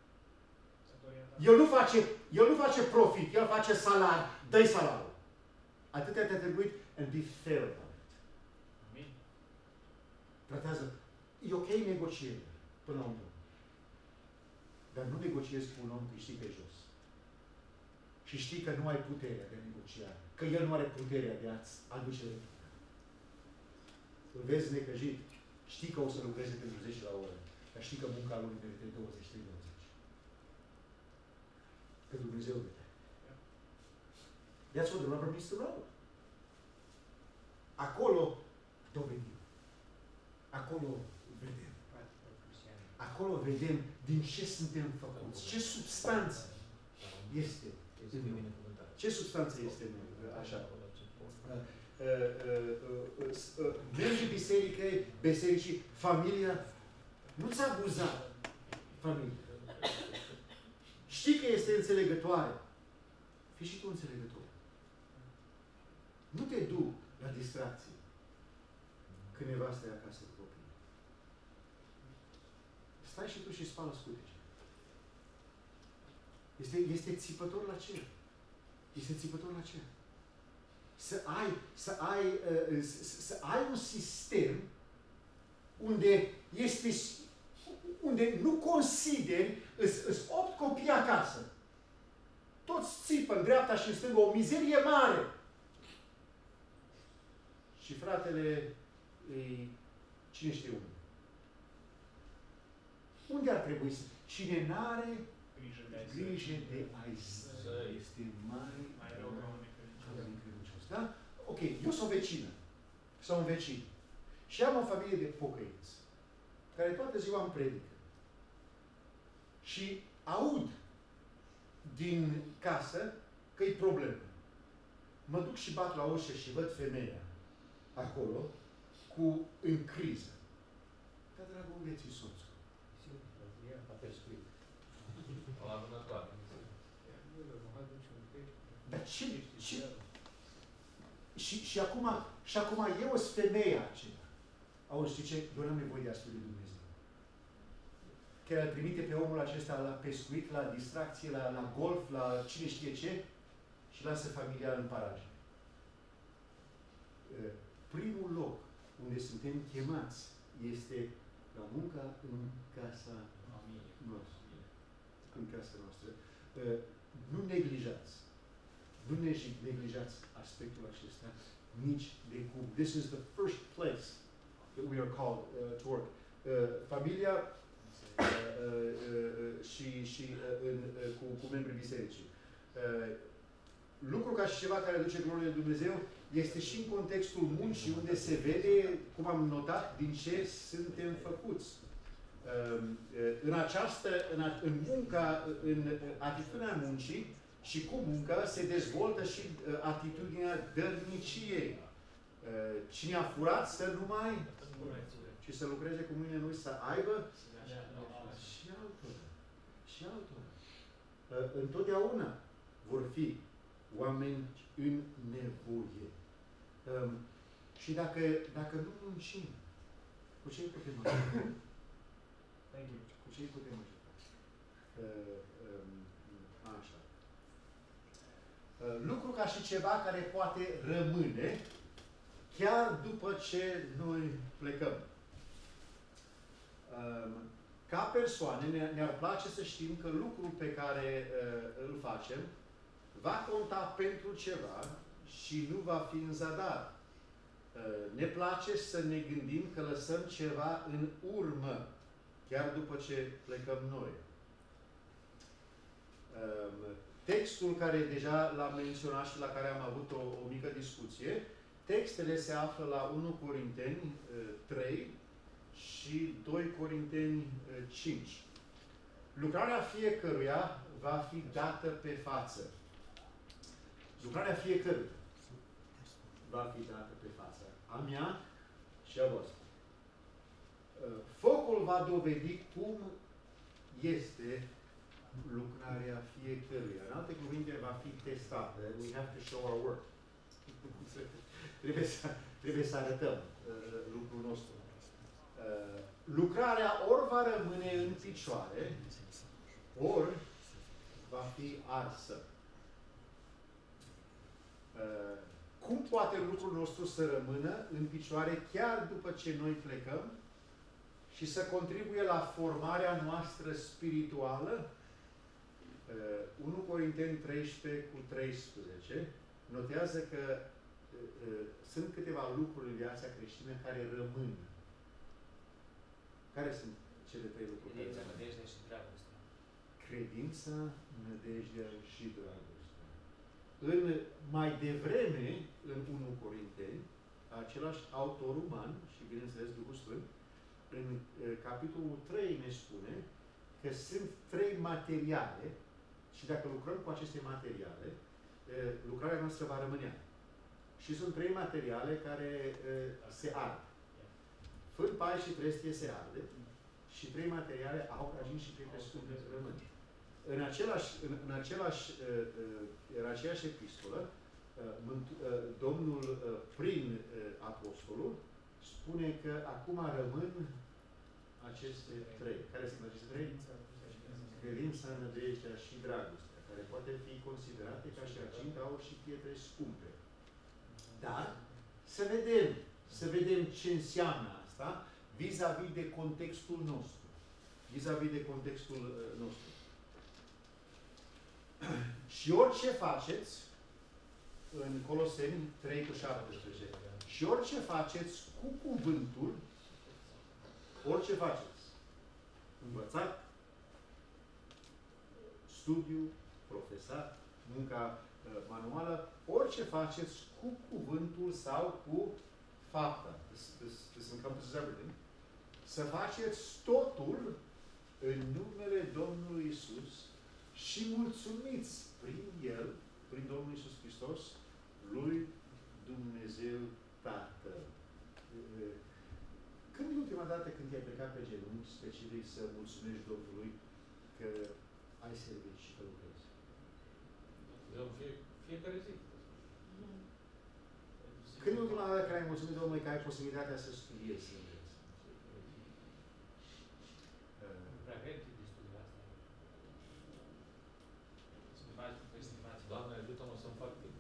El nu face profit, el face salari, dă-i salariul. Atâtea te-a trebuit and be fair about it. Amin. Tratează. E ok negocierile până la un punct. Dar nu negociezi cu un om că știi pe jos. Și știi că nu ai puterea de negociare. Că el nu are puterea de a-ți aduce rezultate. Îl vezi necăjit. Știi că o să lucreze pentru 10 la oră. Dar știi că munca lui merite 20-30. Că Dumnezeu vede. That's what the rubber meets the road. Acolo dovedim. Acolo vedem. Acolo vedem din ce suntem făcuți. Ce substanță este. Ce substanță este așa? Mergi bisericii, familia, nu-ți abuza familia. Știi că este înțelegătoare. Fii și tu înțelegător. Nu te du la distracție când nevasta e acasă cu copii. Stai și tu și spală scutece. Este țipător la cer. Este țipător la cer. Să ai un sistem unde nu consideri, îs 8 copii acasă. Toți țipă în dreapta și în stânga, o mizerie mare. Și fratele, cine știe unde? Unde ar trebui să... Cine n-are grijă de a-i săi, este mai rău ca un necredincios. Da? Ok, eu sunt o vecină. Sau un vecin. Și am o familie de pocăiți, care toată ziua îmi predică. Și aud din casă că e problemă. Mă duc și bat la ușă și văd femeia acolo în criză. Dar, dragul, unde ți-i soțul? La pescuit. La vânătoare. Dar ce? Și acum eu sunt femeia aceea. Auzi, știi ce? Eu n-am nevoie de astfel de Dumnezeu. Chiar îl trimite pe omul acesta la pescuit, la distracție, la golf, la cine știe ce și lasă familia în paraje. Primul loc unde suntem chemați este la munca în casa noastră. În casa noastră. Nu neglijați. Nu neglijați aspectul acesta nici de cum. This is the first place that we are called to work. Familia cu membrii bisericii. Lucru ca și ceva care duce gloria lui Dumnezeu este și în contextul muncii, unde se vede, cum am notat, din ce suntem făcuți. În munca, în atitudinea muncii și cu munca se dezvoltă și atitudinea dărniciei. Cine a furat să nu mai și să lucreze cu mâinile lui, să aibă și altora. Și altora. Întotdeauna vor fi oameni în nevoie. Și dacă nu muncim, cu ce îi putem ajuta? Cu ce îi putem ajuta? Așa. Lucru ca și ceva care poate rămâne chiar după ce noi plecăm. Ca persoane ne-ar place să știm că lucrul pe care îl facem va conta pentru ceva și nu va fi în zadar. Ne place să ne gândim că lăsăm ceva în urmă, chiar după ce plecăm noi. Textul care deja l-am menționat și la care am avut o mică discuție, textele se află la 1 Corinteni 3 și 2 Corinteni 5. Lucrarea fiecăruia va fi dată pe față. Lucrarea fiecăruia va fi dată pe față. A mea și a voastră. Focul va dovedi cum este lucrarea fiecăruia. În alte cuvinte, va fi testată. We have to show our work. Trebuie să arătăm lucrul nostru. Lucrarea ori va rămâne în picioare, ori va fi arsă. Cum poate lucrul nostru să rămână în picioare chiar după ce noi plecăm și să contribuie la formarea noastră spirituală? 1 Corinteni 13 cu 13 notează că sunt câteva lucruri în viața creștină care rămân. Care sunt cele 3 lucruri? Credința, nădejdea și dragostea. Credința, nădejdea și dragostea. Mai devreme, în 1 Corinteni, același autor uman și, bineînțeles, Duhul Sfânt, în capitolul 3 ne spune că sunt 3 materiale și dacă lucrăm cu aceste materiale, lucrarea noastră va rămâne. Și sunt 3 materiale care se ard. Fân, pai și trestie se arde și 3 materiale, aur, argint și pietre scumpe rămân. În aceeași epistolă, Domnul, prin apostolul, spune că acum rămân aceste 3. Care sunt aceste 3? Credința, nădejdea și dragostea, care poate fi considerate ca și argint, aur și pietre scumpe. Dar să vedem ce înseamnă asta vis-a-vis de contextul nostru. Vis-a-vis de contextul nostru. Și orice faceți, în Coloseni 3 cu 17, și orice faceți cu cuvântul, orice faceți, învățat, studiu, profesat, munca manuală, orice faceți cu cuvântul sau cu fapta, this encompasses everything, să faceți totul în numele Domnului Isus și mulțumiți prin El, prin Domnul Isus Hristos, lui Dumnezeu Tatăl. Când e ultima dată când te-ai plecat pe genunchi, specific să mulțumești Domnului că ai servit și că lucrezi? Fiecare zi. Când e ultima dată când ai mulțumit Domnului că ai posibilitatea să studiezi, să înveți? Prea vechi de studiul asta. Doamne, ajută-mă să-mi fac timp.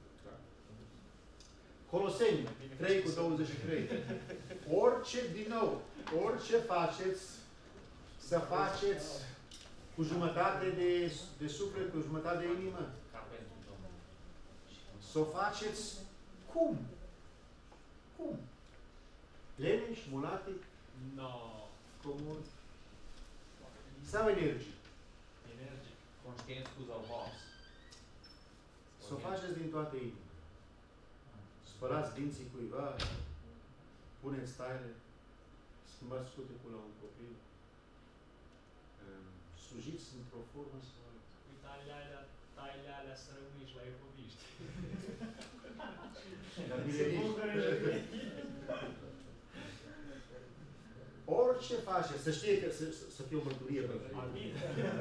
Coloseni 3:23. Orice, din nou, orice faceți, să faceți cu jumătate de suflet, cu jumătate de inimă. Ca pentru Domnul. Să o faceți cum? Cum? Leneș, mulatic, No. comun sau energic? Energic. Conștient scuza o boss. Să o faceți din toată inima. Spălați dinții cuiva, puneți taile, schimbați scutecul la un copil, slujiți într-o formă sau alta. Taile alea să rămâi la ecoviști. Dar orice face, să știe că să fie o mărturie pentru Amin.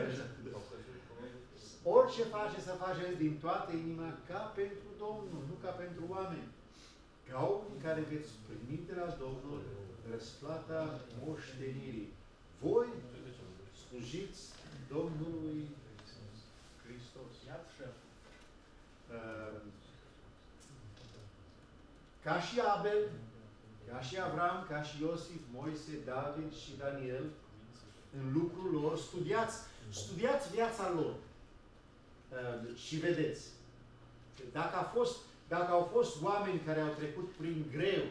orice face să faceți din toată inima ca pentru Domnul, nu ca pentru oameni. Ca oamenii care veți primi de la Domnul răsplata moștenirii. Voi slujiți Domnului Hristos. Ca și Abel, ca și Avram, ca și Iosif, Moise, David și Daniel, în lucrul lor, studiați viața lor și vedeți. Dacă au fost oameni care au trecut prin greu,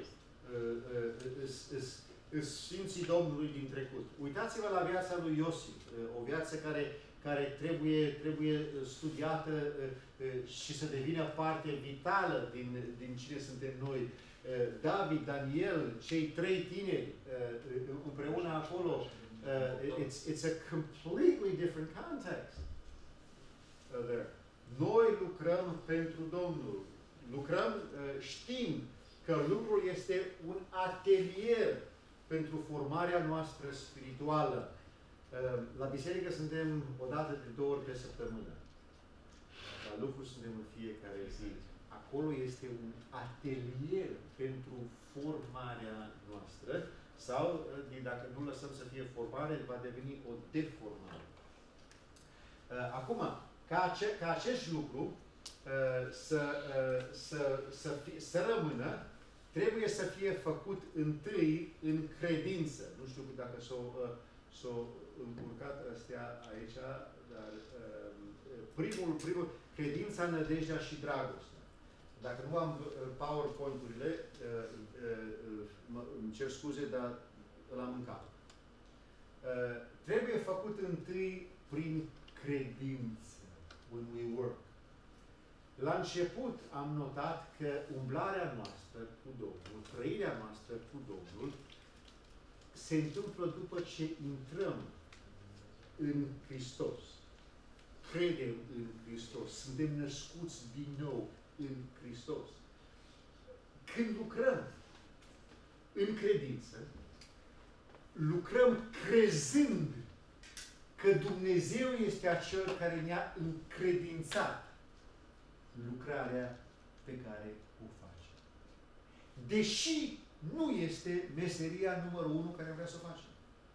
Sfinții Domnului din trecut. Uitați-vă la viața lui Iosif, o viață care trebuie studiată și să devină parte vitală din cine suntem noi. David, Daniel, cei trei tineri împreună acolo, it's a completely different context there. Noi lucrăm pentru Domnul. Lucrăm, știm că lucrul este un atelier pentru formarea noastră spirituală. La biserică suntem o dată de 2 ori pe săptămână. La lucru suntem în fiecare zi. Acolo este un atelier pentru formarea noastră sau, dacă nu lăsăm să fie formare, va deveni o deformare. Acum, ca acest lucru să rămână, trebuie să fie făcut întâi în credință. Nu știu dacă s-au încurcat astea aici, dar primul, credința, nădejdea și dragostea. Dacă nu am PowerPoint-urile, îmi cer scuze, dar îl am în cap. Trebuie făcut întâi prin credință, when we work. La început am notat că umblarea noastră cu Domnul, trăirea noastră cu Domnul, se întâmplă după ce intrăm în Hristos. Credem în Hristos. Suntem născuți din nou în Hristos. Când lucrăm în credință, lucrăm crezând că Dumnezeu este acel care ne-a încredințat lucrarea pe care o face. Deși nu este meseria numărul 1 care vrea să o facem.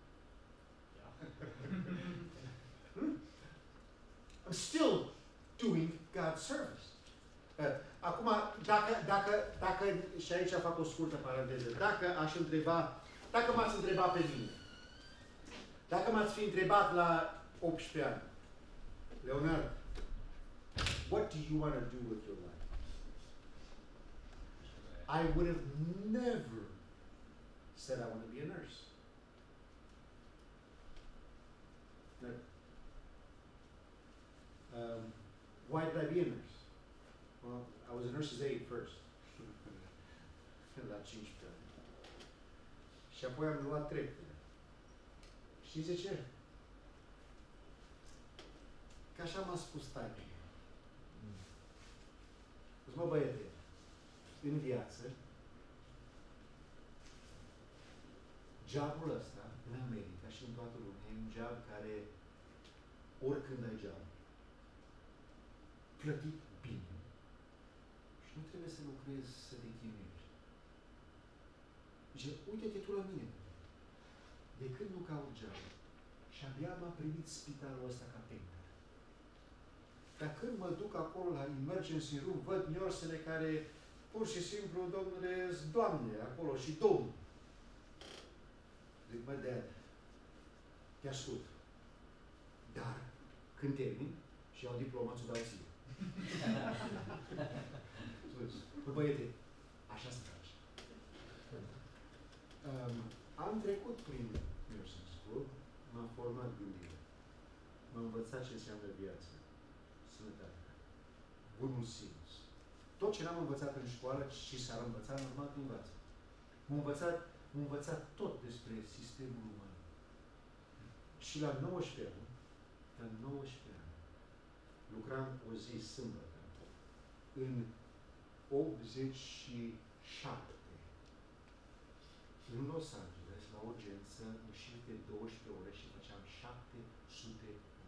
I'm still doing God's service. Acum, dacă, și aici fac o scurtă paranteză, dacă m-ați întrebat pe mine, dacă m-ați fi întrebat la 18 ani, Leonard, what do you want to do with your life? I would have never said I want to be a nurse. Never. Why did I be a nurse? Well, I was a nurse's aide first. La 15 ani. Și apoi am luat treptele. Știți de ce? Că așa m-a spus taică. Deci, mă, băiete, în viață, jobul ăsta, în America și în toată lumea, e un job care, oricând ai job, plătit bine. Și nu trebuie să lucrezi să te chinuiești. Zice, uite-te tu la mine. De când nu caut job? Și abia m-a primit spitalul ăsta ca tender. Dar când mă duc acolo la emergency room, văd nursele care pur și simplu, domnule, doamne, acolo și domn. Zic, mă, Dad, te ascult. Dar, când termin și iau diploma, ți-o dau ție. Bă, băiete, așa se face. Am trecut prin nursing school, m-am format gândire. M-am învățat ce înseamnă viață, sănătate, bunul simț. Tot ce n-am învățat în școală și s-ar învăța, normal că învață. M-am învățat tot despre sistemul uman. Și la 19 ani, lucram o zi sâmbătă în 87 în Los Angeles, la urgență, în shift de 12 ore și făceam $700.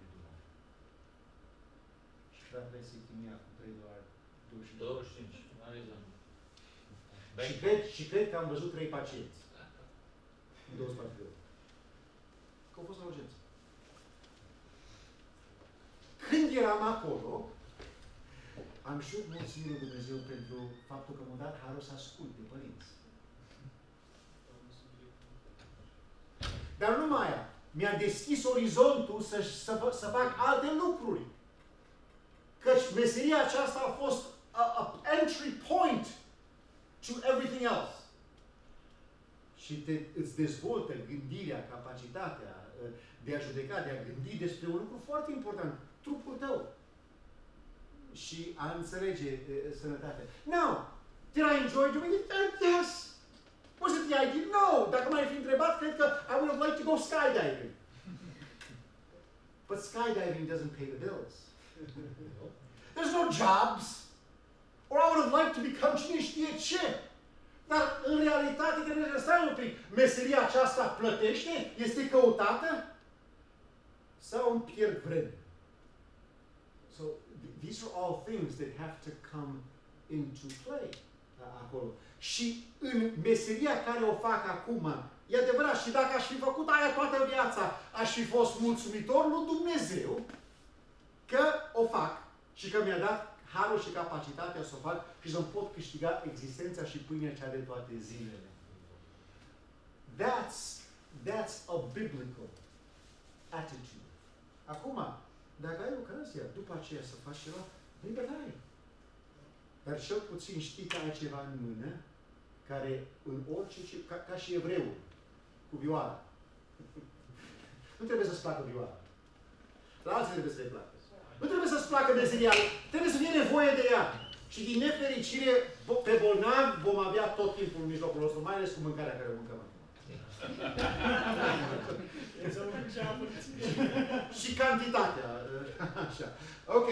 Și fratele se chinuia cu $3, 25. Și cred că am văzut 3 pacienți. În 24 de ore. Că au fost la urgență. Când eram acolo, am și mulțumit lui Dumnezeu pentru faptul că m-a dat harul să ascult de părinți. Dar nu numai aia. Mi-a deschis orizontul să fac alte lucruri. Căci meseria aceasta a fost a entry point to everything else. Și îți dezvoltă gândirea, capacitatea de a judeca, de a gândi despre un lucru foarte important. Trupul tău. Și a înțelege sănătatea. Now, did I enjoy doing it? Yes! Was it the idea? No! Dacă m-ai fi întrebat, cred că I would have liked to go skydiving. But skydiving doesn't pay the bills. There's no jobs. Or I would have liked to become cine știe ce. Dar în realitate trebuie să stai un pic. Meseria aceasta plătește? Este căutată? Sau îmi pierd vreme? So, these are all things that have to come into play acolo. Și în meseria care o fac acum, e adevărat, și dacă aș fi făcut aia toată viața, aș fi fost mulțumitor lui Dumnezeu că o fac și că mi-a dat harul și capacitatea să o fac și să-mi pot câștiga existența și pâinea cea de toate zilele. That's a biblical attitude. Acum, dacă ai ocazia după aceea să faci ceva, nu-i bătaie. Dar cel puțin știi că ai ceva în mână care în orice, ca și evreul, cu vioara. Nu trebuie să-ți placă vioara. La alții trebuie să le placă. Nu trebuie să-ți placă meseria, trebuie să fie nevoie de ea. Și din nefericire, pe bolnavi vom avea tot timpul în mijlocul nostru, mai ales cu mâncarea care o mâncăm acum. Și cantitatea. Așa. Ok,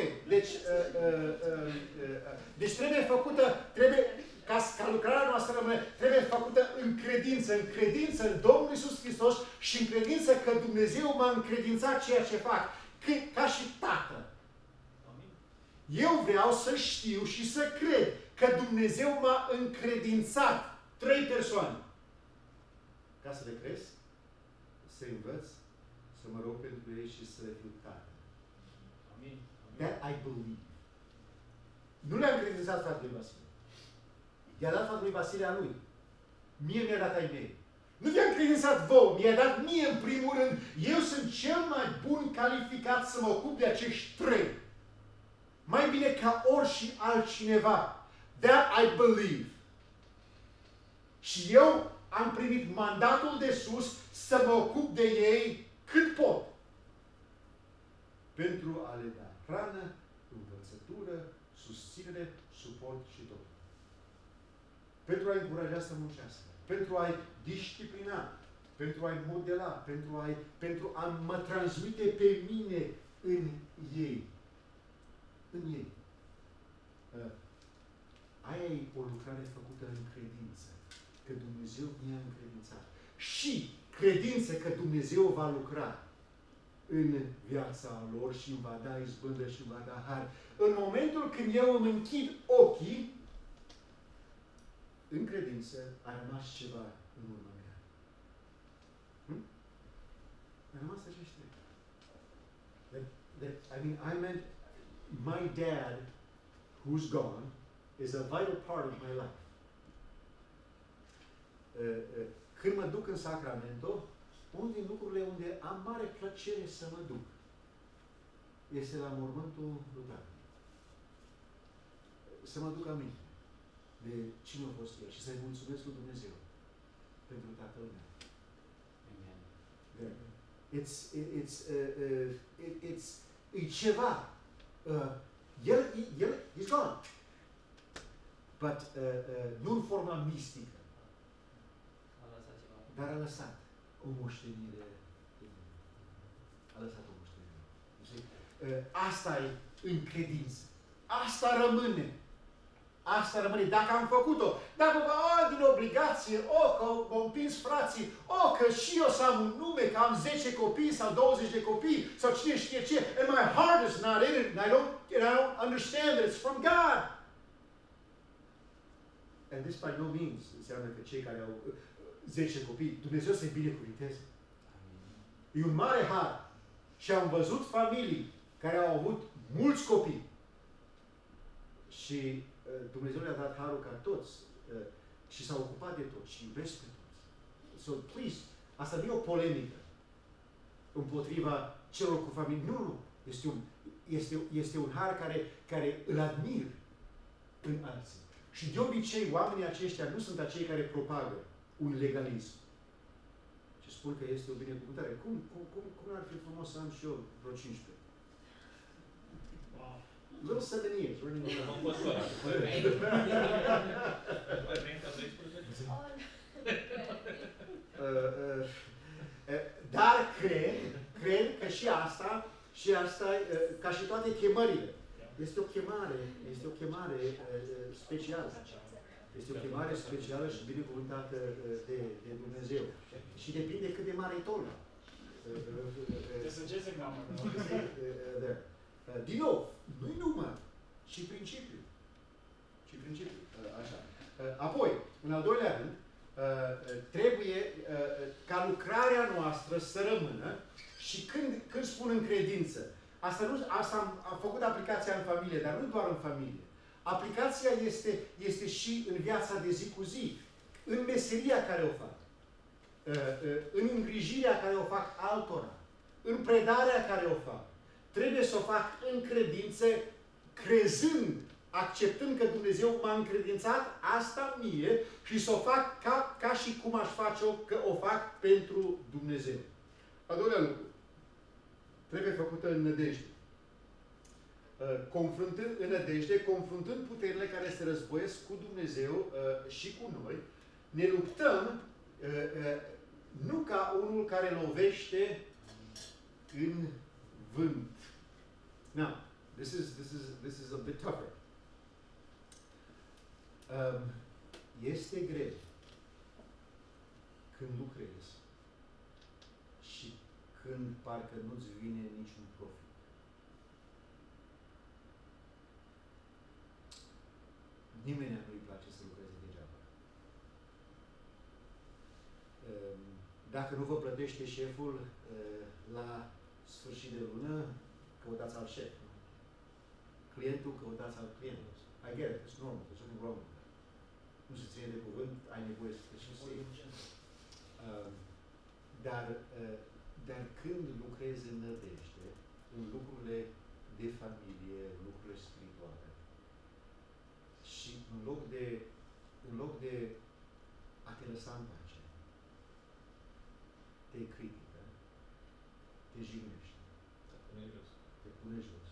deci trebuie făcută, ca lucrarea noastră trebuie făcută în credință în Domnul Iisus Hristos și în credință că Dumnezeu m-a încredințat ceea ce fac, ca și Tată. Eu vreau să știu și să cred că Dumnezeu m-a încredințat 3 persoane. Ca să le cresc, să învăț, să mă rog pentru ei și să le fiu tare. Amin. That I believe. Nu le-a încredințat fratului Vasile. I-a dat fratului Vasile a lui. Mie mi-a dat ai mei. Nu vi-a încredințat vouă, mi-a dat mie în primul rând. Eu sunt cel mai bun calificat să mă ocup de acești 3. Mai bine ca orice altcineva. That I believe. Și eu am primit mandatul de sus să mă ocup de ei cât pot. Pentru a le da hrană, învățătură, susținere, suport și tot. Pentru a-i încuraja să muncească. Pentru a-i disciplina. Pentru a-i modela. Pentru a mă transmite pe mine în ei. În ei. Aia e o lucrare făcută în credință. Că Dumnezeu mi-a încredințat. Și credință că Dumnezeu va lucra în viața lor și îmi va da izbândă și îmi va da har. În momentul când eu îmi închid ochii, în credință a rămas ceva în urma mea. A rămas aceștia. I mean, my dad, who's gone, is a vital part of my life. Când mă duc în Sacramento, unul din lucrurile unde am mare plăcere să mă duc este la mormântul lui tată. Să mă duc aminte de cine a fost el și să-i mulțumesc lui Dumnezeu pentru tatăl meu. Amen. E ceva. He's gone. But nu în forma mistică. Dar a lăsat o moștenire. A lăsat o moștenire. Asta e în credință. Asta rămâne. Asta rămâne. Dacă am făcut-o, dacă din obligație, că m-au împins frații, că și eu să am un nume, că am 10 copii sau 20 de copii, sau cine știe ce, and my heart is not in it, and I don't understand that it's from God. And this by no means înseamnă că cei care au 10 copii, Dumnezeu să-i binecuvinteze. E un mare har. Și am văzut familii care au avut mulți copii. Și Dumnezeu le-a dat harul ca toți și s-au ocupat de toți și iubesc pe toți. So, please, asta nu e o polemică împotriva celor cu familie. Nu. Este un har care îl admir în alții. Și de obicei, oamenii aceștia nu sunt acei care propagă un legalism. Și spun că este o binecuvântare. Cum ar fi frumos să am și eu vreo 15? Little 7 years, running dar cred că și asta, ca și toate chemările, este o chemare specială. Este o chemare specială și binecuvântată de Dumnezeu. Și depinde cât de mare e tolba. Din nou, nu-i număr, ci principiu. Așa. Apoi, în al doilea rând, trebuie ca lucrarea noastră să rămână și când spun în credință, asta am făcut aplicația în familie, dar nu doar în familie. Aplicația este și în viața de zi cu zi, în meseria care o fac, în îngrijirea care o fac altora, în predarea care o fac. Trebuie să o fac în credință, crezând, acceptând că Dumnezeu m-a încredințat asta mie și să o fac ca și cum aș face-o, că o fac pentru Dumnezeu. A doilea lucru. Trebuie făcută în nădejde. Confruntând puterile care se războiesc cu Dumnezeu și cu noi, ne luptăm nu ca unul care lovește în vânt. Now, this is a bit tougher. Este greu când lucrezi și când parcă nu-ți vine niciun profit. Nimeni nu-i place să lucreze degeaba. Dacă nu vă plătește șeful la sfârșit de lună, căutați alt șef. Clientul, căutați alt client. I get it, it's normal, there's nothing wrong with that. Nu se ține de cuvânt, ai nevoie să te știi. Dar când lucrezi în nădejde, în lucrurile de familie, lucrurile spirituale, și în loc de a te lăsa în pace, te critică, te jignește, te pune jos.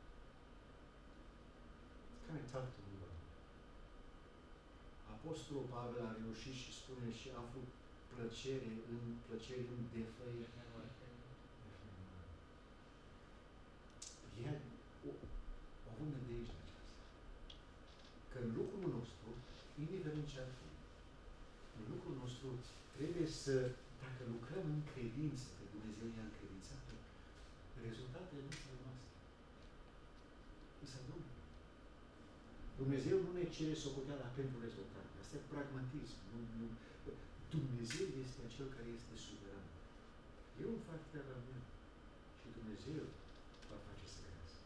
It's kind of tough to move on. Apostolul Pavel a reușit și spune și aflu plăcere în defăimare. Ea o avut nădejdea aceasta. Că în lucrul nostru, indiferent ce ar fi, în lucrul nostru trebuie să, dacă lucrăm în credință, că Dumnezeu ne-a încredințat, rezultatele nu sunt noastre. Însă nu. Dumnezeu nu ne cere socoteala pentru rezultate. Asta e pragmatism. Dumnezeu este acel care este suveran. Eu îmi fac treaba mea și Dumnezeu va face să crească.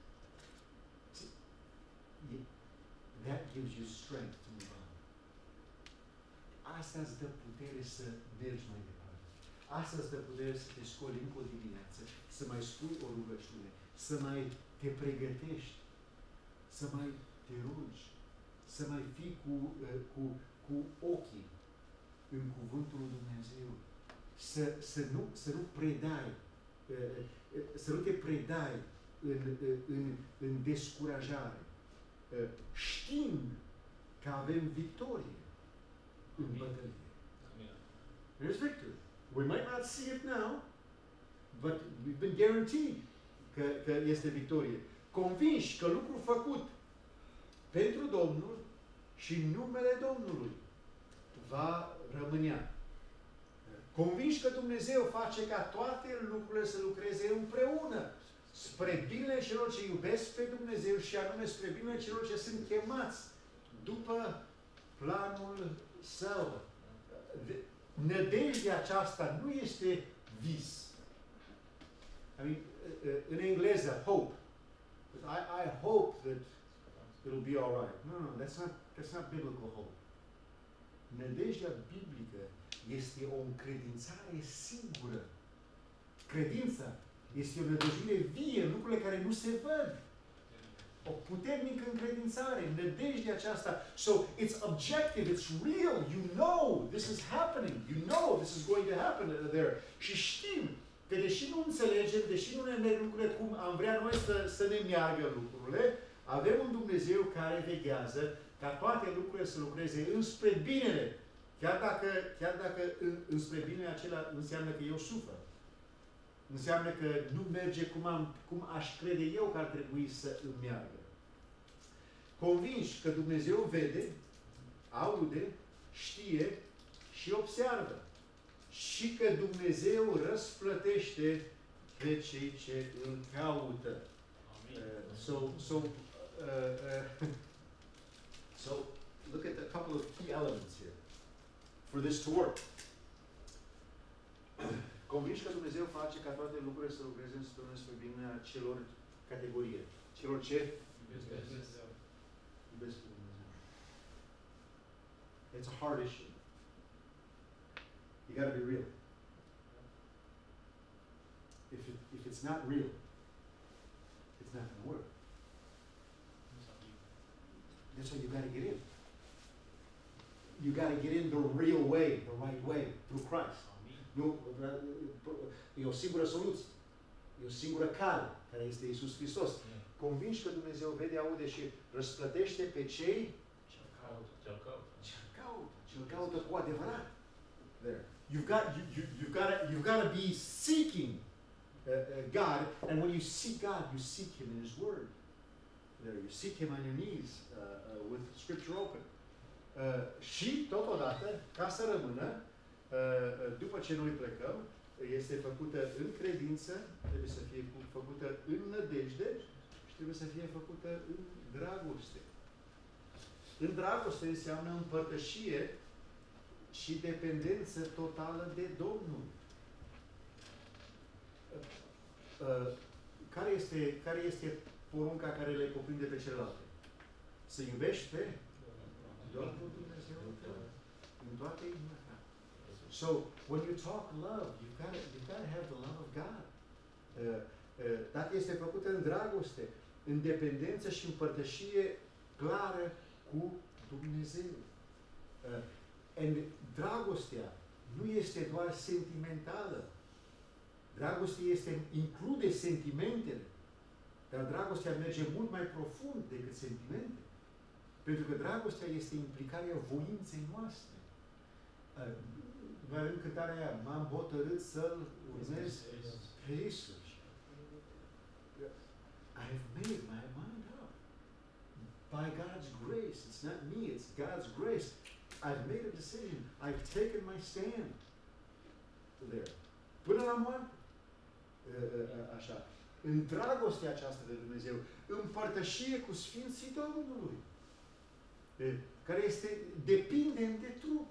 That gives you strength to move on. Asta îți dă putere să mergi mai departe. Asta îți dă putere să te scoli încă o dimineață, să mai spui o rugăciune, să mai te pregătești, să mai te rogi, să mai fii cu ochii în cuvântul lui Dumnezeu, să nu predai, să nu te predai în descurajare, știind că avem victorie în bătălie. There's victory. We might not see it now, but we've been guaranteed că este victorie. Convinși că lucrul făcut pentru Domnul și în numele Domnului va rămânea. Convinși că Dumnezeu face ca toate lucrurile să lucreze împreună spre binele celor ce iubesc pe Dumnezeu și anume spre binele celor ce sunt chemați după planul Său. Nădejdea aceasta nu este vis. I mean, în engleză, hope. I hope that it'll be all right. No, that's not biblical hope. Nădejdea biblică este o încredințare sigură. Credința este o nădăjduire vie în lucrurile care nu se văd. O puternică încredințare, nădejdea aceasta. So, it's objective, it's real. You know this is happening. You know this is going to happen there. Și știm că deși nu înțelegem, deși nu ne merg lucrurile cum am vrea noi să ne meargă lucrurile, avem un Dumnezeu care veghează ca toate lucrurile să lucreze înspre binele. Chiar dacă înspre binele acela înseamnă că eu sufăr. Înseamnă că nu merge cum aș crede eu că ar trebui să îmi meargă. Convinși că Dumnezeu vede, aude, știe și observă. Și că Dumnezeu răsplătește pe cei ce îl caută. So look at a couple of key elements here for this to work. Convinși că Dumnezeu face ca toate lucrurile să lucreze spre binele celor categorie. Celor ce iubesc pe Dumnezeu. It's a hard issue. You got to be real. If it's not real, it's not going to work. That's why you got to get in. You got to get in the real way, the right way, through Christ. Nu, e o singură soluție. E o singură cale, care este Iisus Hristos. Convinși că Dumnezeu vede, aude și răsplătește pe cei ce-L caută cu adevărat. There. You've got to be seeking God, and when you seek God, you seek Him in His Word. There, you seek Him on your knees with Scripture open. Și totodată, ca să rămână, după ce noi plecăm, este făcută în credință, trebuie să fie făcută în nădejde și trebuie să fie făcută în dragoste. În dragoste înseamnă împărtășie și dependență totală de Domnul. Care este porunca care le cuprinde pe celelalte? Să iubești pe Domnul Dumnezeu în toate inima ta. So, when you talk love, you've got to have the love of God. Dacă este făcută în dragoste, în dependență și împărtășie clară cu Dumnezeu. And dragostea nu este doar sentimentală. Dragostea include sentimentele. Dar dragostea merge mult mai profund decât sentimente. Pentru că dragostea este implicarea voinței noastre. Noi avem cântarea aia, m-am hotărât să-L urmez pe Iisus. I've made my mind up. By God's grace, it's not me, it's God's grace. I've made a decision. I've taken my stand there. Până la moarte. Așa. În dragostea aceasta de Dumnezeu, împărtășie cu Sfinții Domnului, care este depindent de trup.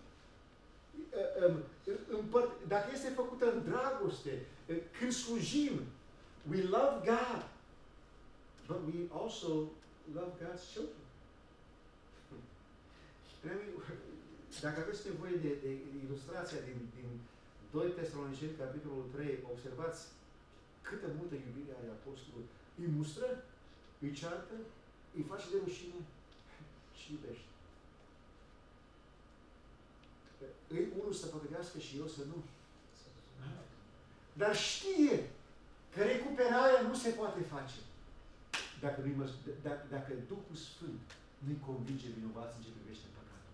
Dacă este făcută în dragoste, când slujim, we love God, but we also love God's children. Dacă aveți nevoie de ilustrația din 2 Tesaloniceni, capitolul 3, observați câtă multă iubire are apostolul. Îi mustră, îi ceartă, îi face de rușine și iubește. Îi unul să păcătească și eu să nu. Dar știe că recuperarea nu se poate face dacă Duhul Sfânt nu-i convinge vinovați în ce privește păcatul.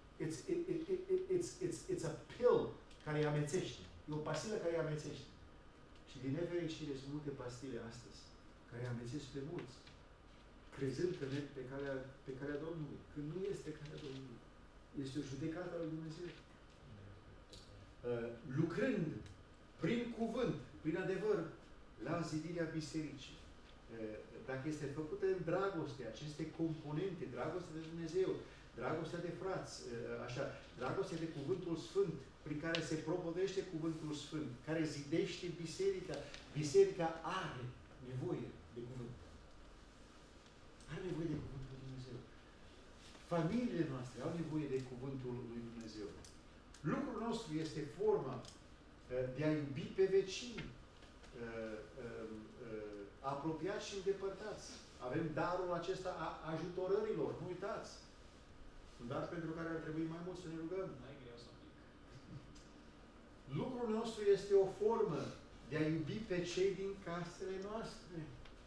It's a pill care îi amețește. E o pastilă care îi amețește. Și din nefericire sunt multe pastile astăzi care amețesc pe mulți, crezând că merg pe calea Domnului, când nu este calea Domnului. Este o judecată a lui Dumnezeu. Lucrând prin cuvânt, prin adevăr, la zidirea bisericii. Dacă este făcută în dragoste, aceste componente, dragostea de Dumnezeu, dragostea de frați, așa, dragostea de Cuvântul Sfânt, prin care se propovește Cuvântul Sfânt, care zidește biserica. Biserica are nevoie de cuvânt. Are nevoie de Cuvântul lui Dumnezeu. Familiile noastre au nevoie de Cuvântul lui Dumnezeu. Lucrul nostru este forma de a iubi pe vecini, apropiați și îndepărtați. Avem darul acesta a ajutorărilor, nu uitați. Un dar pentru care ar trebui mai mult să ne rugăm. Lucrul nostru este o formă de a iubi pe cei din casele noastre.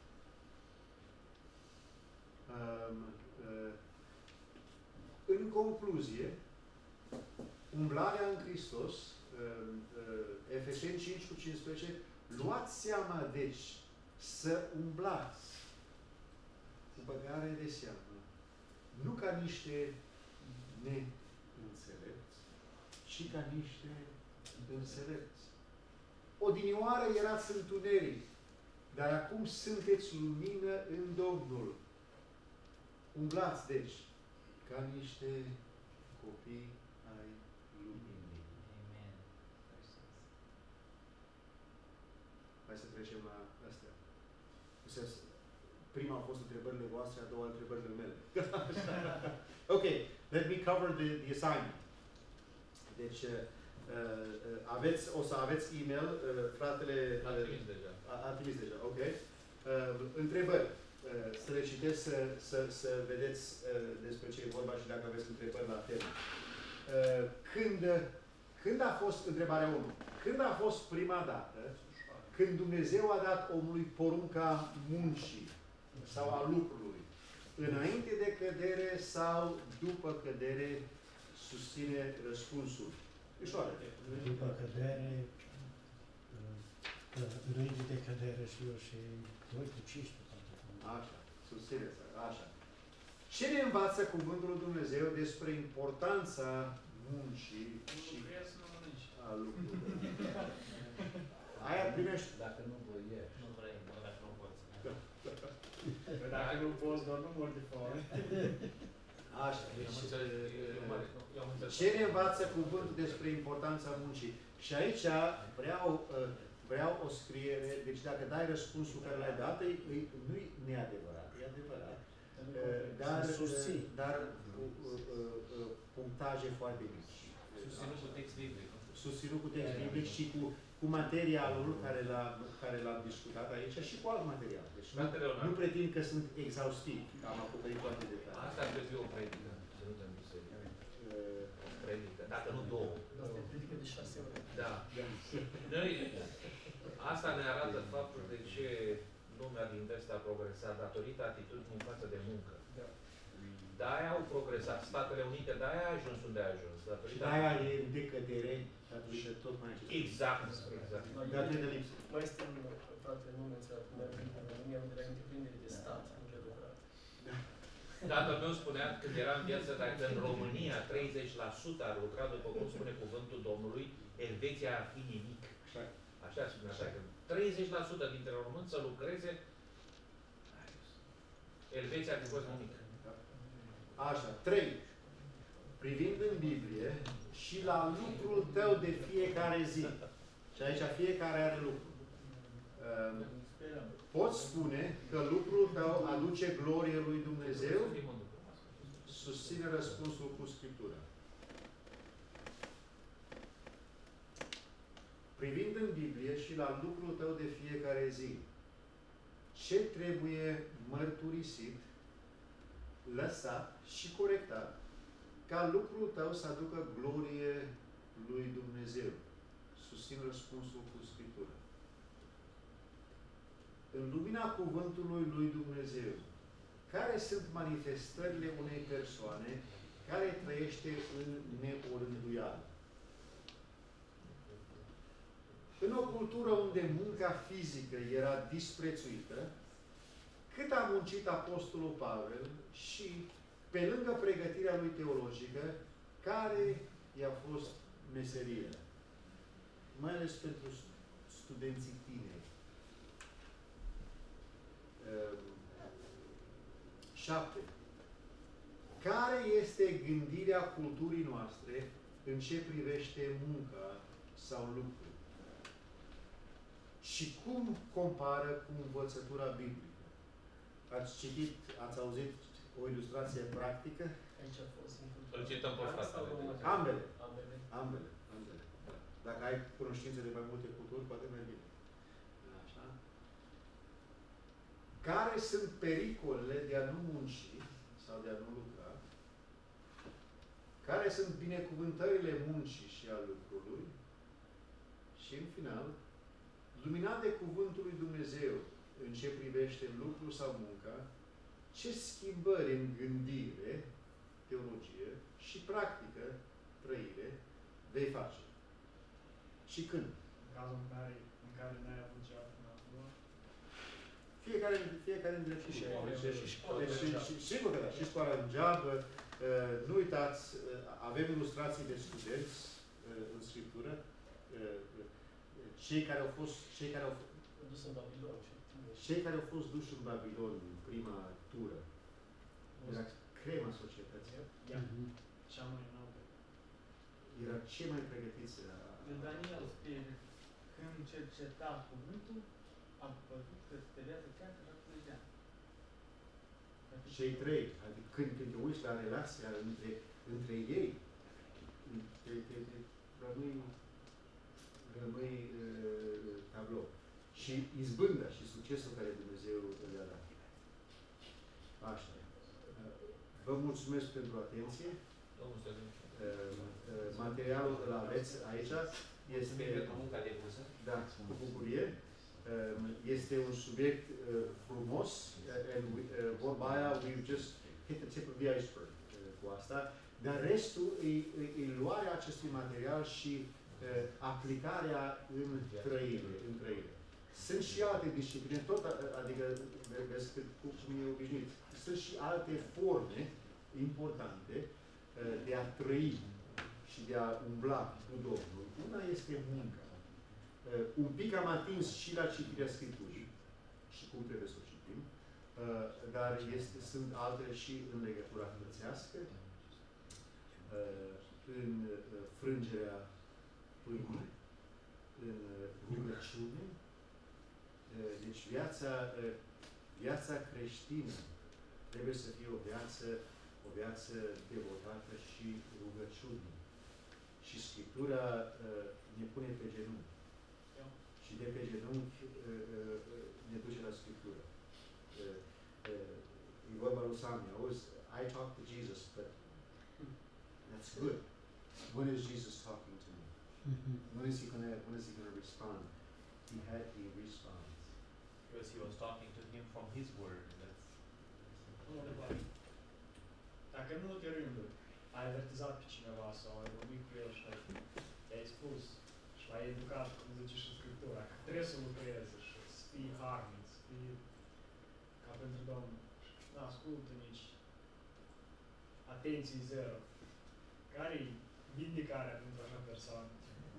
În concluzie, umblarea în Hristos, Efeseni 5:15, luați seama, deci, să umblați cu băgare de seamă, nu ca niște neînțelepți, ci ca niște înțelepți. Odinioară erați întuneric, dar acum sunteți lumină în Domnul. Umblați, deci, ca niște copii ai luminii. Amen. Hai să trecem la astea. Prima a fost întrebările voastre, a doua întrebările mele. Ok, let me cover the assignment. Deci, o să aveți e-mail, fratele... A trimis deja, ok. Întrebări. Să le citesc, să vedeți despre ce e vorba și dacă aveți întrebări la temă. Când a fost, întrebarea 1, când a fost prima dată când Dumnezeu a dat omului porunca muncii sau a lucrului? Înainte de cădere sau după cădere? Susține răspunsul. Ușoară. După cădere, înainte de cădere și 2:15. Așa, susține, așa. Ce ne învață Cuvântul lui Dumnezeu despre importanța muncii și a lucrurilor? Aia primești. Dacă nu voiești. Nu vrei, dacă nu poți. Dacă nu poți, doar nu mor de foame. Așa. Ce ne învață Cuvântul despre importanța muncii? Și aici vreau o scriere, deci dacă dai răspunsul care l-ai dat, nu-i neadevărat, e adevărat. Dar punctaje foarte mici. Susținut cu text biblic. Susținut cu text biblic și cu materialul care l-am discutat aici și cu alt material. Deci nu pretind că sunt exhaustiv, că am acoperit toate detaliile. Asta ar trebui o predică, ținută în biserică. Predică, dacă nu două. Asta e predică de 6 ore. Da. Noi, asta ne arată faptul de ce lumea din vest a progresat datorită atitudinii în față de muncă. De-aia au progresat. Statele Unite de-aia a ajuns unde a ajuns. Și de-aia e decădere datorită tot mai acest. Exact. Datorită lipsă. Mai este un fratele nu menționat cum merg în România, unde la întreprindere de stat, unde a lucrat. Tatăl meu spunea când era în viață, dacă în România 30% ar lucra, după cum spune cuvântul Domnului, Elveția ar fi nimic. Așa spunea, așa că 30% dintre români să lucreze, Elveția ar fi fost nimic. Așa, 3. Privind în Biblie și la lucrul tău de fiecare zi. Și aici fiecare are lucru. Poți spune că lucrul tău aduce glorie lui Dumnezeu? Susține răspunsul cu Scriptura. Privind în Biblie și la lucrul tău de fiecare zi, ce trebuie mărturisit, lăsat și corectat ca lucrul tău să aducă glorie lui Dumnezeu? Susțin răspunsul cu Scriptura. În lumina cuvântului lui Dumnezeu, care sunt manifestările unei persoane care trăiește în neorânduială? În o cultură unde munca fizică era disprețuită, cât a muncit Apostolul Pavel și, pe lângă pregătirea lui teologică, care i-a fost meseria? Mai ales pentru studenții tineri. 7. Care este gândirea culturii noastre în ce privește munca sau lucru? Și cum compară cu învățătura biblică? Ați citit, ați auzit o ilustrație practică? Aici a fost Îl cităm pe fratele. Ambele. Ambele. Ambele. Ambele. Da. Dacă ai cunoștințe de mai multe culturi, poate mai bine. Așa. Care sunt pericolele de a nu munci sau de a nu lucra? Care sunt binecuvântările muncii și a lucrului? Și în final, luminat de Cuvântul lui Dumnezeu în ce privește lucru sau munca, ce schimbări în gândire, teologie și practică, trăire, vei face? Și când? În cazul în care n-ai avut ceva până acum. Fiecare în dreptul Și lui. școală. Sigur că da, și școala în geabă. Nu uitați, avem ilustrații de studenți în Scriptură. Cei care au fost Dus în Babilon. cei care au fost duși în Babilon în prima tură. Era crema societății. Ia. Cea mai înaltă. Era cei mai pregătiți. În Daniel scrie, când cerceta cuvântul, am văzut că stărează chiar la plăgea. Cei trei, adică când te uiți la relația între ei, rămâi tablou. Și izbânda și succesul care Dumnezeu le-a dat. Așa. Vă mulțumesc pentru atenție. Materialul îl aveți aici. Este munca depusă. Da, cu bucurie. Este un subiect frumos. Vorba aia, we've just hit the tip of the iceberg cu asta. Dar restul e luarea acestui material și aplicarea în trăire. Sunt și alte discipline, tot, adică, vezi cum e obișnuit, sunt și alte forme importante de a trăi și de a umbla cu Domnul. Una este munca. Un pic am atins și la citirea Scripturii și cum trebuie să o citim, dar sunt altele și în legătura frățească, în frângerea pâinii, în rugăciune. Deci viața creștină trebuie să fie o viață devotată și rugăciune. Și Scriptura ne pune pe genunchi. Și de pe genunchi ne duce la Scriptură. E vorba lui Sami, auzi, I talk to Jesus, but that's good. When is Jesus talking to me? When is he gonna respond? He responds. Because he was talking to him from his word. Dacă în multe rânduri ai avertizat pe cineva sau ai vorbit cu el și i-ai spus și l-ai educat, cum zice și Scriptura, că trebuie să lucreze și să fii harnic, să fii ca pentru Domnul. Nu ascultă nici atenții zero. Care-i vindicarea pentru așa persoană?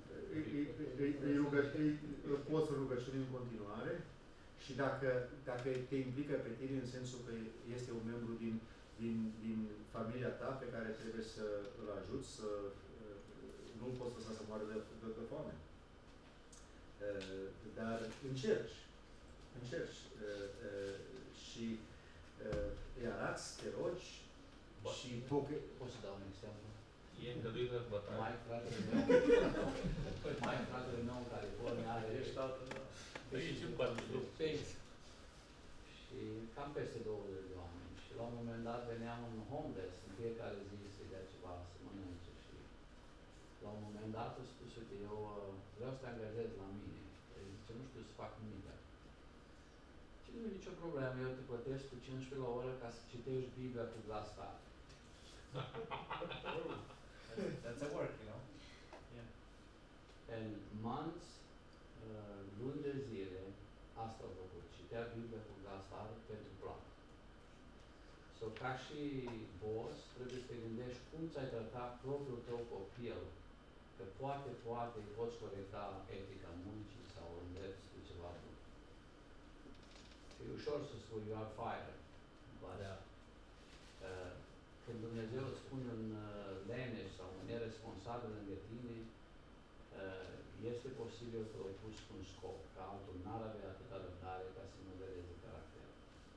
Îl poți rugăciuni în continuare și dacă te implică pe tine în sensul că este un membru din familia ta pe care trebuie să îl ajuți, nu-l poți lăsa să moară de foame. Dar încerci și îi arăți, te rogi și Poți să dau un exemplu? E îngăduită bătaie. Mai fratele meu în California are Aici în Bătălu. și cam peste 20 de oameni. Și la un moment dat venea un homeless în fiecare zi să-i dea ceva să mănânce și la un moment dat a spus, uite, eu vreau să te angajez la mine. Zice, nu știu să fac nimic. Și nu e nicio problemă, eu te plătesc cu 15 la oră ca să citești Biblia cu glas tare. That's a work, you know? În months, luni de zile, asta au făcut. Citea Biblia cu glas tare pentru plată. So, ca și boss, trebuie să te gândești cum ți-ai tratat propriul tău copil, că poate îi poți corecta etica muncii sau îndrepți cu ceva bun. E ușor să spui, you are fired. Când Dumnezeu îți spune un leneș sau un neresponsabil lângă tine, este posibil că l-ai pus cu un scop, că altul n-ar avea atâta răbdare ca să nu vedeze caracterul.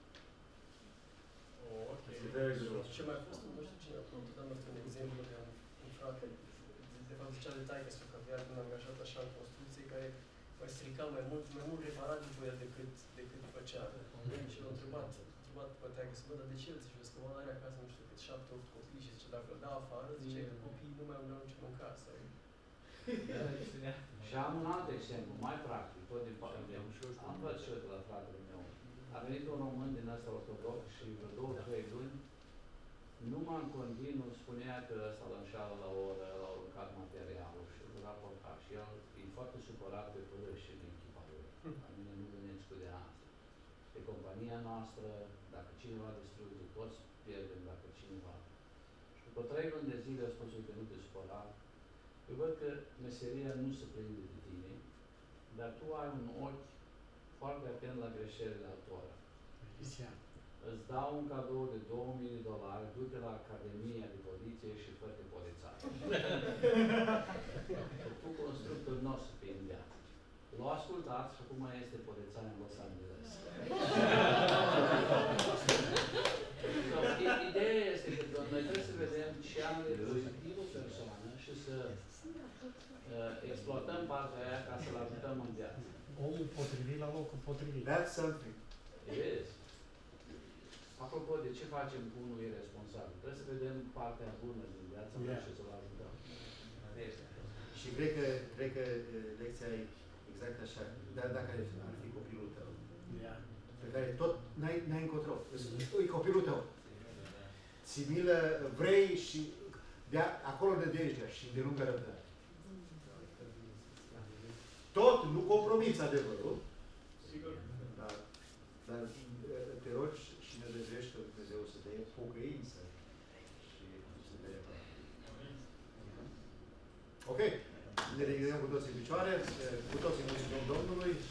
Ok. Ce mai a fost, nu știu cine a plăcut, am un exemplu de un frate, de fapt zicea de taică că avea un angajat așa în construcție, care mai strica mai mult reparat cu el decât făcea. Și l-a întrebat pe taică să văd, dar de ce el zice, că mă are acasă, nu știu cât, 7-8 copii și zice, dacă îl dau afară, zice că copiii nu mai au ce mânca. Și am un alt exemplu, mai practic, tot din partea mea. Am văzut și eu de la fratele meu. A venit un român din ăsta ortodox și vreo 2-3 luni, numai în continuu spunea că ăsta îl înșală la oră, l-au aruncat materialul și îl raporta. Și el e foarte supărat pe părâși și în echipa lui. La mine nu veneți cu de asta. Pe compania noastră, dacă cineva distruge, toți pierdem dacă cineva. Și după 3 luni de zile a spus că nu te supăra. Eu văd că meseria nu se prinde de tine, dar tu ai un ochi foarte atent la greșelile altora. Îți dau un cadou de $2000, du-te la Academia de Poliție și fă-te polițai. Tu constructul nostru pe în viață. L-o ascultați și acum este polițai în Los Angeles. Ideea este că noi trebuie să vedem ce are pozitivul persoană și să exploatăm partea aia ca să-l ajutăm în viață. Omul potrivit la locul potrivit. That's something. It is. Apropo, de ce facem cu unul irresponsabil? Trebuie să vedem partea bună din viața lui și să-l ajutăm. Și cred că lecția e exact așa. Dar dacă ar fi copilul tău, pe care tot n-ai încotro, e copilul tău. Ți milă, vrei și de acolo de deja și de lungă răbdare. Tot, nu compromiți adevărul, Sigur. dar te rogi și ne dezești că Dumnezeu să dea pocăință și să dea Ok, ne ridicăm cu toții în picioare, cu toții mulțumim Domnului.